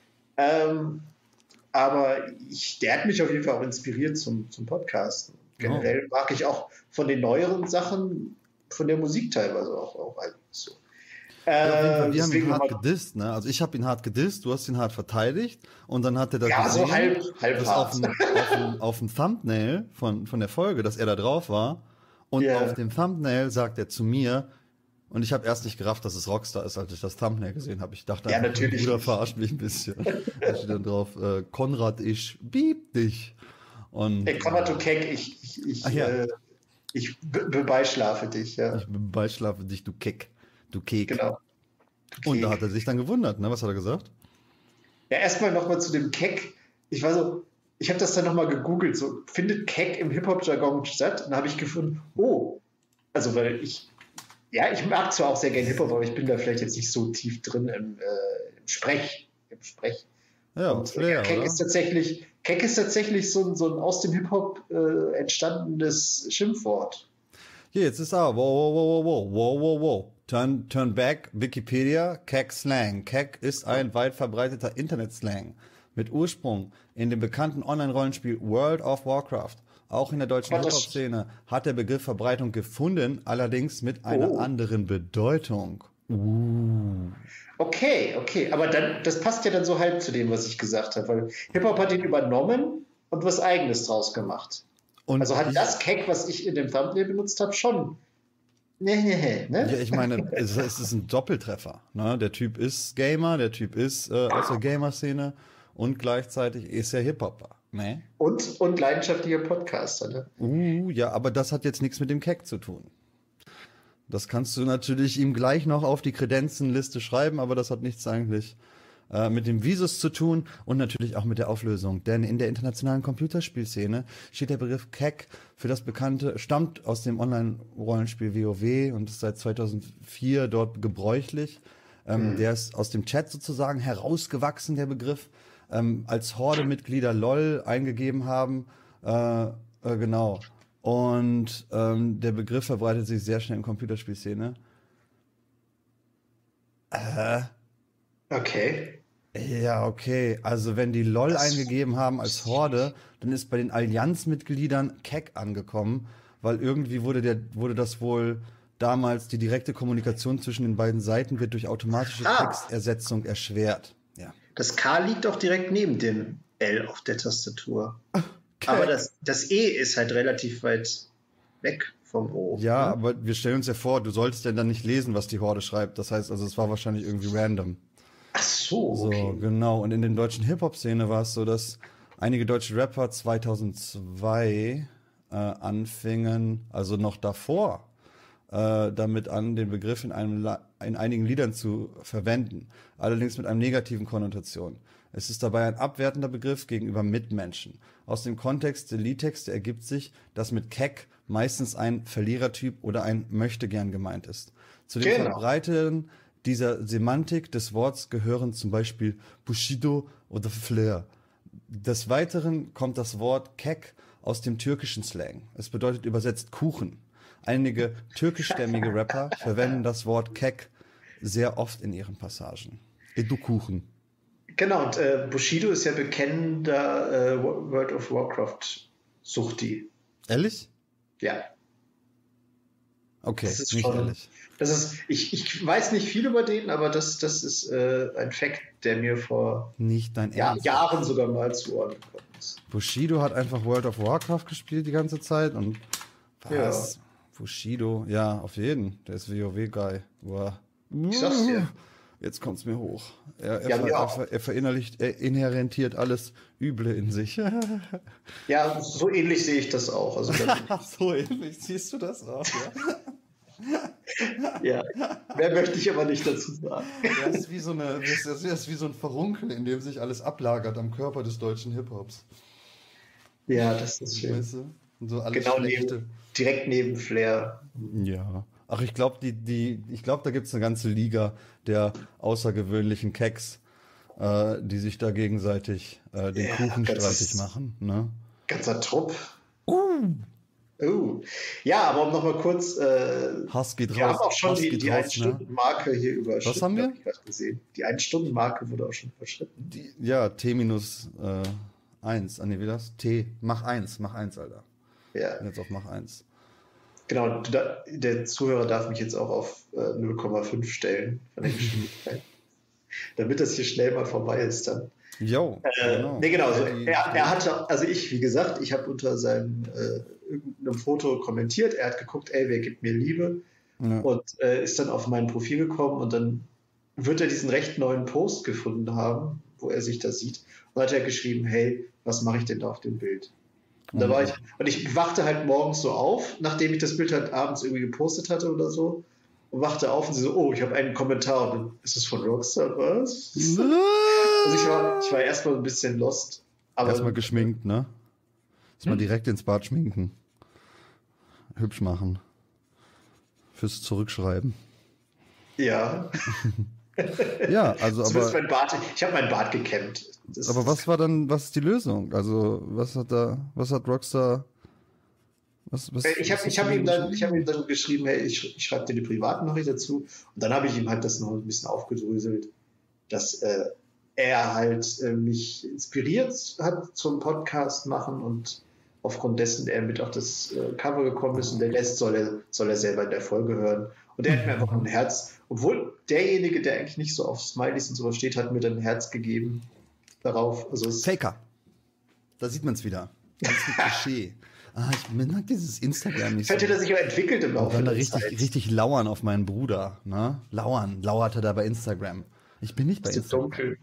Ähm, aber ich, der hat mich auf jeden Fall auch inspiriert zum, zum Podcasten. Generell mag ich auch von den neueren Sachen, von der Musik teilweise auch, auch eigentlich so. Ja, auf jeden Fall, Äh, wir haben ihn deswegen hart nochmal- gedisst, ne? Also ich habe ihn hart gedisst, du hast ihn hart verteidigt und dann hat er da Ja, so gesehen, halb, halb dass auf hart. dem, auf, dem, auf dem Thumbnail von, von der Folge, dass er da drauf war und Ja. auf dem Thumbnail sagt er zu mir und ich habe erst nicht gerafft, dass es Rockstar ist, als ich das Thumbnail gesehen habe. Ich dachte, Ja, einfach, natürlich Bruder nicht. verarscht mich ein bisschen. Da steht dann drauf, äh, Konrad, ich bieb dich. Und Ey, Konrad, du Keck, ich, ich, ich, Ach ja. äh, ich be beischlafe dich, ja. ich beischlafe dich, du Keck, du Kek. Genau. Du Und da Kek. hat er sich dann gewundert, ne? Was hat er gesagt? Ja, erstmal nochmal zu dem Keck. Ich war so, ich habe das dann nochmal gegoogelt, so, findet Keck im Hip-Hop-Jargon statt? Und dann habe ich gefunden, oh, also weil ich, ja, ich mag zwar auch sehr gerne Hip-Hop, aber ich bin da vielleicht jetzt nicht so tief drin im, äh, im Sprech, im Sprech. Ja, Und Flair, Keck oder? ist tatsächlich, Keck ist tatsächlich so ein, so ein aus dem Hip-Hop äh, entstandenes Schimpfwort. Hier, jetzt ist er. Wow, wow, wow, wow, wow, wow, wow. Turn, turn back, Wikipedia, Keck Slang. Keck ist ein weit verbreiteter Internetslang mit Ursprung in dem bekannten Online-Rollenspiel World of Warcraft. Auch in der deutschen Aber das- Hip-Hop-Szene hat der Begriff Verbreitung gefunden, allerdings mit einer Oh. anderen Bedeutung. Uh. Okay, okay, aber dann, das passt ja dann so halb zu dem, was ich gesagt habe, weil Hip-Hop hat ihn übernommen und was Eigenes draus gemacht. Und Also hat ich, das Keck, was ich in dem Thumbnail benutzt habe, schon. Ne, ne, ne, ne? Ja, ich meine, es, es ist ein Doppeltreffer. Ne? Der Typ ist Gamer, der Typ ist äh, aus der Gamer-Szene und gleichzeitig ist er Hip-Hopper. Ne? Und, und leidenschaftlicher Podcaster, ne? Uh, ja, aber das hat jetzt nichts mit dem Keck zu tun. Das kannst du natürlich ihm gleich noch auf die Kredenzenliste schreiben, aber das hat nichts eigentlich äh, mit dem Visus zu tun und natürlich auch mit der Auflösung. Denn in der internationalen Computerspielszene steht der Begriff Keck für das bekannte, stammt aus dem Online-Rollenspiel WoW und ist seit zweitausendvier dort gebräuchlich. Ähm, mhm. Der ist aus dem Chat sozusagen herausgewachsen, der Begriff, ähm, als Horde-Mitglieder LOL eingegeben haben. Äh, äh, genau. Und ähm, der Begriff verbreitet sich sehr schnell in Computerspielszene. Äh, Okay. ja, okay. Also wenn die LOL Das- eingegeben haben als Horde, dann ist bei den Allianzmitgliedern Keck angekommen, weil irgendwie wurde der wurde das wohl damals, die direkte Kommunikation zwischen den beiden Seiten wird durch automatische Ah. Textersetzung erschwert. Ja. Das K liegt auch direkt neben dem L auf der Tastatur. Aber das, das E ist halt relativ weit weg vom O. Ja, ne? aber wir stellen uns ja vor, du solltest ja dann nicht lesen, was die Horde schreibt. Das heißt, also es war wahrscheinlich irgendwie random. Ach so, So, okay. genau. Und in der deutschen Hip-Hop-Szene war es so, dass einige deutsche Rapper zweitausendzwei äh, anfingen, also noch davor, äh, damit an, den Begriff in, einem La in einigen Liedern zu verwenden. Allerdings mit einer negativen Konnotation. Es ist dabei ein abwertender Begriff gegenüber Mitmenschen. Aus dem Kontext der Liedtexte ergibt sich, dass mit Keck meistens ein Verlierertyp oder ein Möchtegern gemeint ist. Zu den Genau. Verbreiteten dieser Semantik des Worts gehören zum Beispiel Bushido oder Flair. Des Weiteren kommt das Wort Kek aus dem türkischen Slang. Es bedeutet übersetzt Kuchen. Einige türkischstämmige Rapper verwenden das Wort Kek sehr oft in ihren Passagen. Edu Kuchen. Genau, und äh, Bushido ist ja bekennender äh, World of Warcraft-Suchti. Ehrlich? Ja. Okay, Das ist nicht schon- ehrlich. Das ist, ich, ich weiß nicht viel über den, aber das, das ist äh, ein Fact, der mir vor Nicht dein ja, Ernst. Jahren sogar mal zu Ohren gekommen ist. Bushido hat einfach World of Warcraft gespielt die ganze Zeit und was? Bushido, ja, auf jeden. Der ist WoW-Guy. Wow. Ich sag's dir. Jetzt kommt's mir hoch. Er, er, Ja, ver, mir er, auch. ver, er verinnerlicht, er inherentiert alles Üble in sich. Ja, so ähnlich sehe ich das auch. Also, da- So ähnlich, siehst du das auch, ja? ja, mehr möchte ich aber nicht dazu sagen. Er ist wie so eine, er ist, er ist wie so ein Verunkel, in dem sich alles ablagert am Körper des deutschen Hip-Hops. Ja, das ist schön. Weißt du? Und so alles Genau Schlechte. neben, direkt neben Flair. Ja. Ach, ich glaube, die, die, ich glaube, da gibt es eine ganze Liga der außergewöhnlichen Keks, äh, die sich da gegenseitig äh, den Ja, Kuchen das streitig ist- machen. Ne? Ganzer Trupp. Uh. Ja, aber um nochmal kurz, äh, Hass geht wir haben raus. auch schon Hass die, geht die raus, ne? Ein-Stunden-Marke hier überschritten. Was haben wir? hab ich grad gesehen. Die Ein-Stunden-Marke wurde auch schon überschritten. Die, ja, T minus äh, eins. Ah, nee, wie das? T, mach eins, mach eins, Alter. Ja, Jetzt auf mach eins. genau. Du da, der Zuhörer darf mich jetzt auch auf äh, null Komma fünf stellen von der Geschwindigkeit. Damit das hier schnell mal vorbei ist dann. Jo, Äh, nee, genau. Also Die- er, er hatte, also ich, wie gesagt, ich habe unter seinem äh, irgendeinem Foto kommentiert. Er hat geguckt, ey, wer gibt mir Liebe? Ja. Und äh, ist dann auf mein Profil gekommen und dann wird er diesen recht neuen Post gefunden haben, wo er sich da sieht. Und hat er geschrieben, hey, was mache ich denn da auf dem Bild? Und da Mhm. war ich, und ich wachte halt morgens so auf, nachdem ich das Bild halt abends irgendwie gepostet hatte oder so, und wachte auf und sie so, oh, ich habe einen Kommentar und dann ist es von Rockstar, was? Also ich war, ich war erstmal ein bisschen lost. Aber Erstmal geschminkt, ne? Erstmal Hm? direkt ins Bad schminken. Hübsch machen. Fürs Zurückschreiben. ja, Ja, also zumindest aber, mein Bart, ich habe mein Bart gekämmt. Das, aber was war dann, was ist die Lösung? Also, was hat da, was hat Rockstar, was, was, Ich habe was ich hast hab du ihm, dann- geschrieben? ich hab ihm dann geschrieben, hey, ich, ich schreibe dir die Privatnachricht dazu. Und dann habe ich ihm halt das noch ein bisschen aufgedröselt, dass äh, er halt äh, mich inspiriert hat zum Podcast machen und aufgrund dessen er mit auf das äh, Cover gekommen ist und der Rest soll er, soll er selber in der Folge hören. Und er hat mir einfach ein Herz, obwohl derjenige, der eigentlich nicht so auf Smileys und sowas steht, hat mir dann ein Herz gegeben darauf. Also es, Faker. Da sieht man es wieder. Das ist ein Klischee. Ah, ich mag dieses Instagram nicht so. vielleicht hat er sich auch entwickelt im Und Laufe dann da der richtig, Zeit. richtig lauern auf meinen Bruder, ne? Lauern, lauert er da bei Instagram. Ich bin nicht bei Ist so Instagram. dunkel.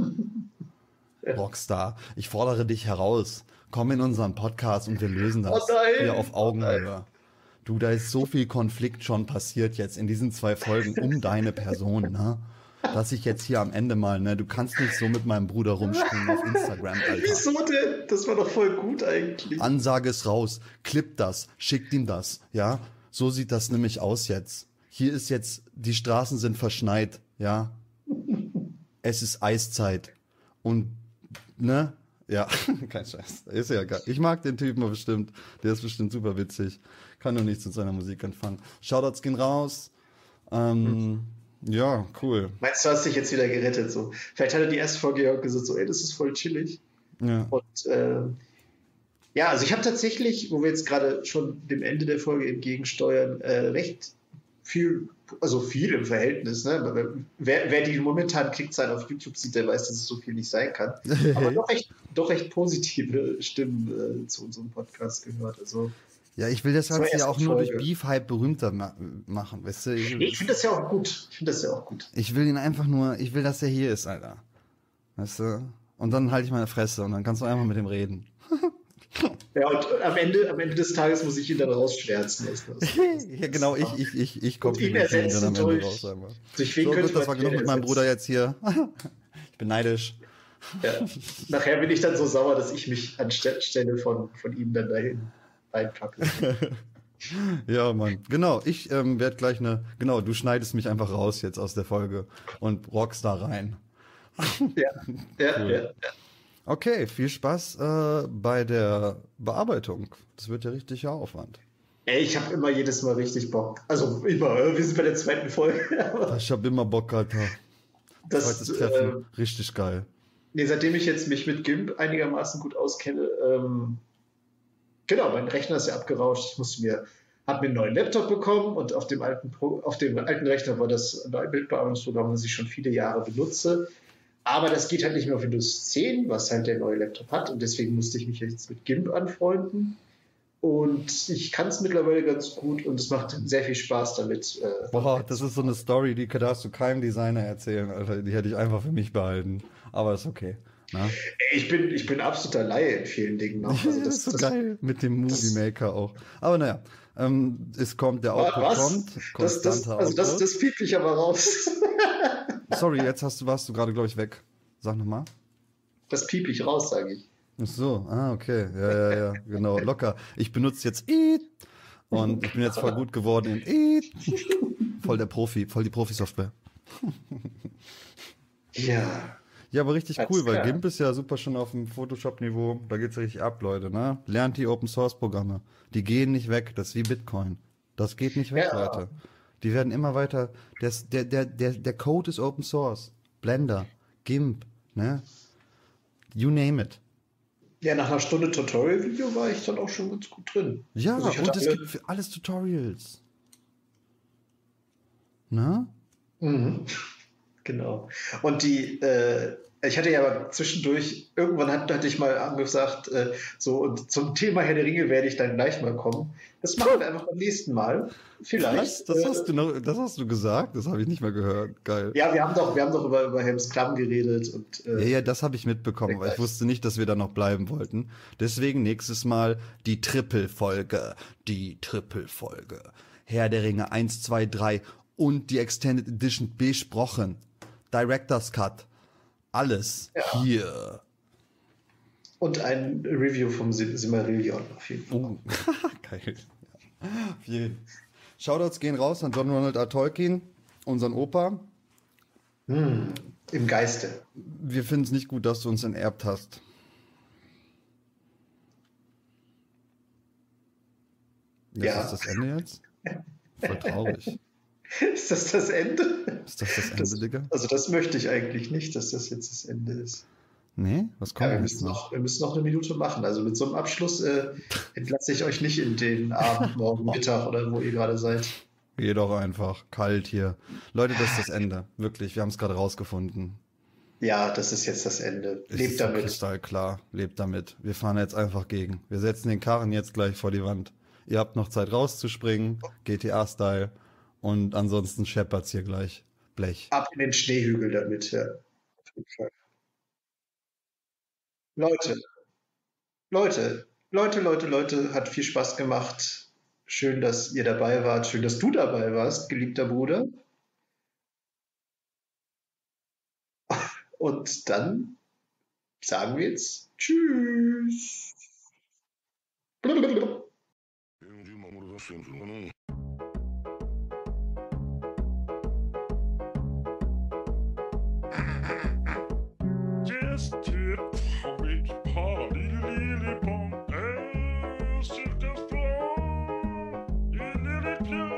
Rockstar, ich fordere dich heraus. Komm in unseren Podcast und wir lösen das. Oh nein! Hier auf Augenhöhe. Du, da ist so viel Konflikt schon passiert jetzt in diesen zwei Folgen um deine Person, ne? Dass ich jetzt hier am Ende mal, ne? Du kannst nicht so mit meinem Bruder rumspringen auf Instagram, Alter. Wieso denn? Das war doch voll gut eigentlich. Ansage ist raus, klipp das, schickt ihm das, ja? So sieht das nämlich aus jetzt. Hier ist jetzt, die Straßen sind verschneit, ja? Es ist Eiszeit. Und, ne? Ja, kein Scheiß. Ist ja geil. Ich mag den Typen bestimmt. Der ist bestimmt super witzig. Kann nur nichts mit seiner Musik anfangen. Shoutouts gehen raus. Ähm, ja, cool. Meinst du, hast dich jetzt wieder gerettet? So? Vielleicht hat er die erste Folge ja auch gesagt, so, ey, das ist voll chillig. Ja. Und äh, ja, also ich habe tatsächlich, wo wir jetzt gerade schon dem Ende der Folge entgegensteuern, äh, recht viel, also viel im Verhältnis. Ne? Wer, wer die momentan Klickzahlen auf YouTube sieht, der weiß, dass es so viel nicht sein kann. Aber doch recht, doch recht positive Stimmen äh, zu unserem Podcast gehört. Also ja, ich will das Ganze ja auch nur durch Beef-Hype berühmter ma machen, weißt du? Ich, ich finde das ja auch gut. Ich finde das ja auch gut. Ich will ihn einfach nur, ich will, dass er hier ist, Alter. Weißt du? Und dann halte ich meine Fresse und dann kannst du einfach mit ihm reden. Ja, und am Ende, am Ende des Tages muss ich ihn dann rausschwärzen. Ja, genau, ich, ich, ich, ich komme ihn ersetzen dann am Ende raus. Durch wen so gut, das war genug mit meinem Bruder jetzt hier. Ich bin neidisch. Ja. Nachher bin ich dann so sauer, dass ich mich anstelle von, von ihm dann dahin reinpacke. Ja, Mann. Genau, ich ähm, werde gleich eine, genau, du schneidest mich einfach raus jetzt aus der Folge und rockst da rein. Ja, ja, cool. ja, ja. Okay, viel Spaß äh, bei der Bearbeitung. Das wird ja richtiger Aufwand. Ey, ich habe immer jedes Mal richtig Bock. Also immer, wir sind bei der zweiten Folge. Ich habe immer Bock, Alter. Das, Zweites Treffen, äh, richtig geil. Nee, seitdem ich jetzt mich mit GIMP einigermaßen gut auskenne, ähm, genau, mein Rechner ist ja abgerauscht. Ich musste mir, habe mir einen neuen Laptop bekommen und auf dem alten, Pro, auf dem alten Rechner war das ein Bildbearbeitungsprogramm, das ich schon viele Jahre benutze. Aber das geht halt nicht mehr auf Windows zehn, was halt der neue Laptop hat. Und deswegen musste ich mich jetzt mit GIMP anfreunden. Und ich kann es mittlerweile ganz gut und es macht sehr viel Spaß damit. Äh, Boah, das ist so eine Story, die darfst du keinem Designer erzählen, Alter. Die hätte ich einfach für mich behalten. Aber ist okay. Na? Ich bin, ich bin absoluter Laie in vielen Dingen noch. Also das, das ist so das, geil. Mit dem Movie Maker auch. Aber naja, ähm, es kommt, der Output was? kommt. Das, das, also das, das piep ich aber raus. Sorry, jetzt hast du, warst du gerade, glaube ich, weg. Sag nochmal. Das piep ich raus, sage ich. Ach so, ah, okay. Ja, ja, ja, genau, locker. Ich benutze jetzt Eat und ich bin jetzt voll gut geworden in Eat. Voll der Profi, voll die Profi-Software. Ja. Ja, aber richtig cool, weil GIMP ist ja super schon auf dem Photoshop-Niveau. Da geht's richtig ab, Leute, ne? Lernt die Open-Source-Programme. Die gehen nicht weg. Das ist wie Bitcoin. Das geht nicht weg, ja. Leute. Die werden immer weiter. Das, der, der, der, der Code ist Open Source. Blender, GIMP, ne? You name it. Ja, nach einer Stunde Tutorial-Video war ich dann auch schon ganz gut drin. Ja, also und es gibt für alles Tutorials. Na? Mhm. Genau. Und die, äh, ich hatte ja aber zwischendurch, irgendwann hat, hatte ich mal angesagt, äh, so und zum Thema Herr der Ringe werde ich dann gleich mal kommen. Das machen wir einfach beim nächsten Mal. Vielleicht. Was? Das hast du noch, das hast du gesagt? Das habe ich nicht mehr gehört. Geil. Ja, wir haben doch, wir haben doch über, über Helms Klamm geredet. Und, äh, ja, ja, das habe ich mitbekommen, aber ich wusste nicht, dass wir da noch bleiben wollten. Deswegen nächstes Mal die Triple-Folge. Die Triple-Folge. Herr der Ringe eins, zwei, drei und die Extended Edition besprochen. Director's Cut. Alles ja. Hier. Und ein Review vom Silmarillion auf jeden Fall. Oh. Geil. Ja. Viel. Shoutouts gehen raus an John Ronald R. Tolkien, unseren Opa. Hm, im Geiste. Wir finden es nicht gut, dass du uns enterbt hast. Das ja. Ist das Ende jetzt? Voll traurig. Ist das das Ende? Ist das das Ende, das, Digga? Also das möchte ich eigentlich nicht, dass das jetzt das Ende ist. Nee? Was kommt ja, wir, müssen noch, wir müssen noch eine Minute machen. Also mit so einem Abschluss äh, entlasse ich euch nicht in den Abend, morgen, Mittag oder wo ihr gerade seid. Geh doch einfach. Kalt hier. Leute, das ist das Ende. Wirklich, wir haben es gerade rausgefunden. Ja, das ist jetzt das Ende. Lebt ist damit. Kristallklar. Lebt damit. Wir fahren jetzt einfach gegen. Wir setzen den Karren jetzt gleich vor die Wand. Ihr habt noch Zeit rauszuspringen. G T A-Style. Und ansonsten scheppert's hier gleich. Blech. Ab in den Schneehügel damit, ja. Auf jeden Fall. Leute, Leute, Leute, Leute, Leute, hat viel Spaß gemacht. Schön, dass ihr dabei wart. Schön, dass du dabei warst, geliebter Bruder. Und dann sagen wir jetzt Tschüss. Blablabla. Just tip, big party, lily pong, circus floor, you little